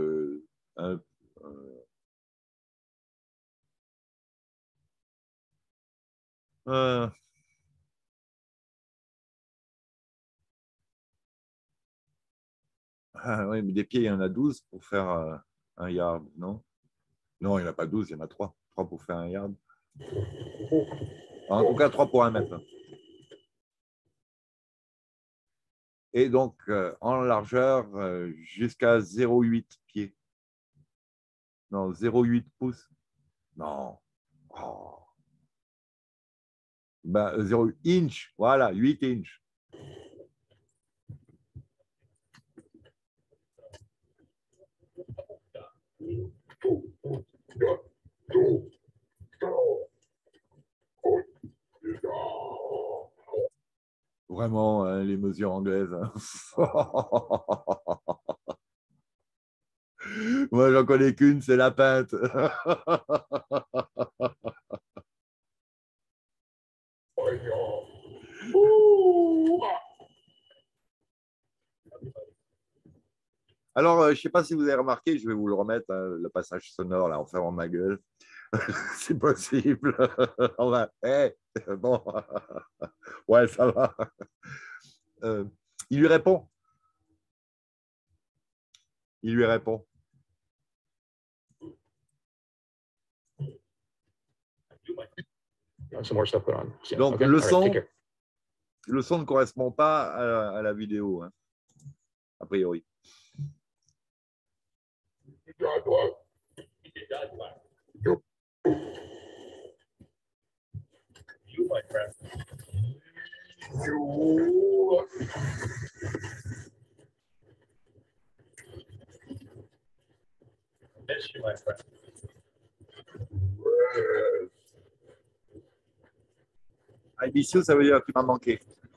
oui, mais des pieds, il y en a 12 pour faire un yard, non? Non, il n'y en a pas 12, il y en a 3. 3 pour faire un yard. En tout cas, 3 pour 1 mètre. Et donc, en largeur, jusqu'à 0,8 pieds. Non, 0,8 pouces. Non. Oh. Ben, 0 inch, voilà, 8 inch. Vraiment, hein, les mesures anglaises. Hein. Moi, j'en connais qu'une, c'est la pinte. Alors, je ne sais pas si vous avez remarqué, je vais vous le remettre, hein, le passage sonore, là, en fermant ma gueule. C'est possible. On va. Bon. Ouais, ça va. Il lui répond. Il lui répond. Donc, okay. Le son ne correspond pas à la vidéo, hein, a priori. You, my friend. You. Miss you, my friend. I miss you, ça veut dire que tu m'as manqué.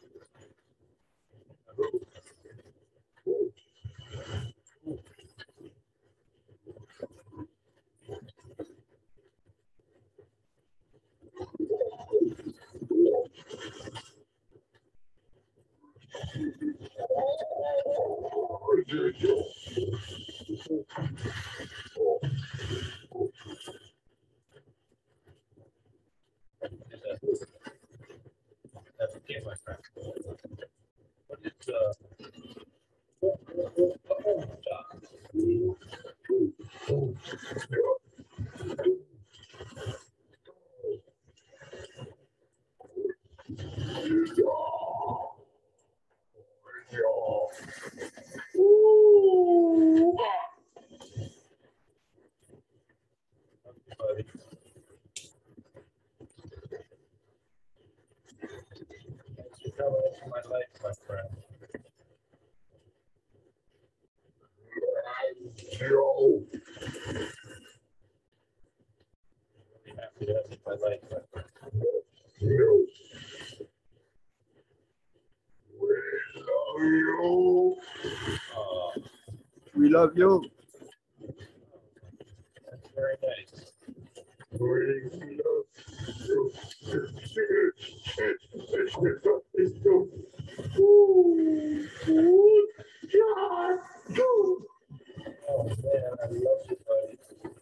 That's okay, my friend. What is my life, my friend. Really happy to have my life, my friend. We love you. That's very nice. Oh man, I love you, buddy.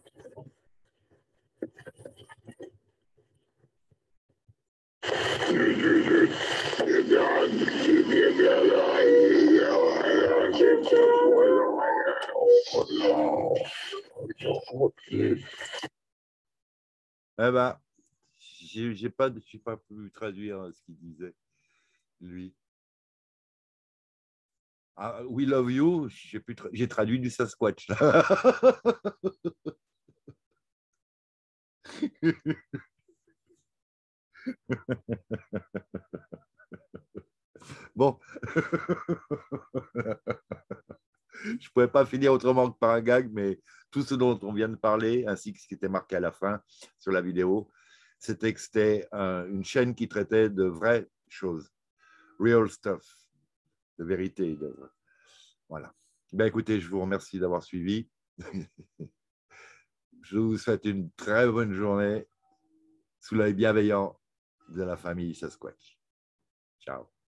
Eh ben, j'ai pas pu traduire ce qu'il disait, lui. Ah, We love you, j'ai traduit du Sasquatch. Bon, je ne pouvais pas finir autrement que par un gag, mais tout ce dont on vient de parler, ainsi que ce qui était marqué à la fin sur la vidéo, c'était que c'était une chaîne qui traitait de vraies choses, real stuff, de vérité. Voilà. Ben, écoutez, je vous remercie d'avoir suivi. Je vous souhaite une très bonne journée sous l'œil bienveillant de la famille Sasquatch. Ciao.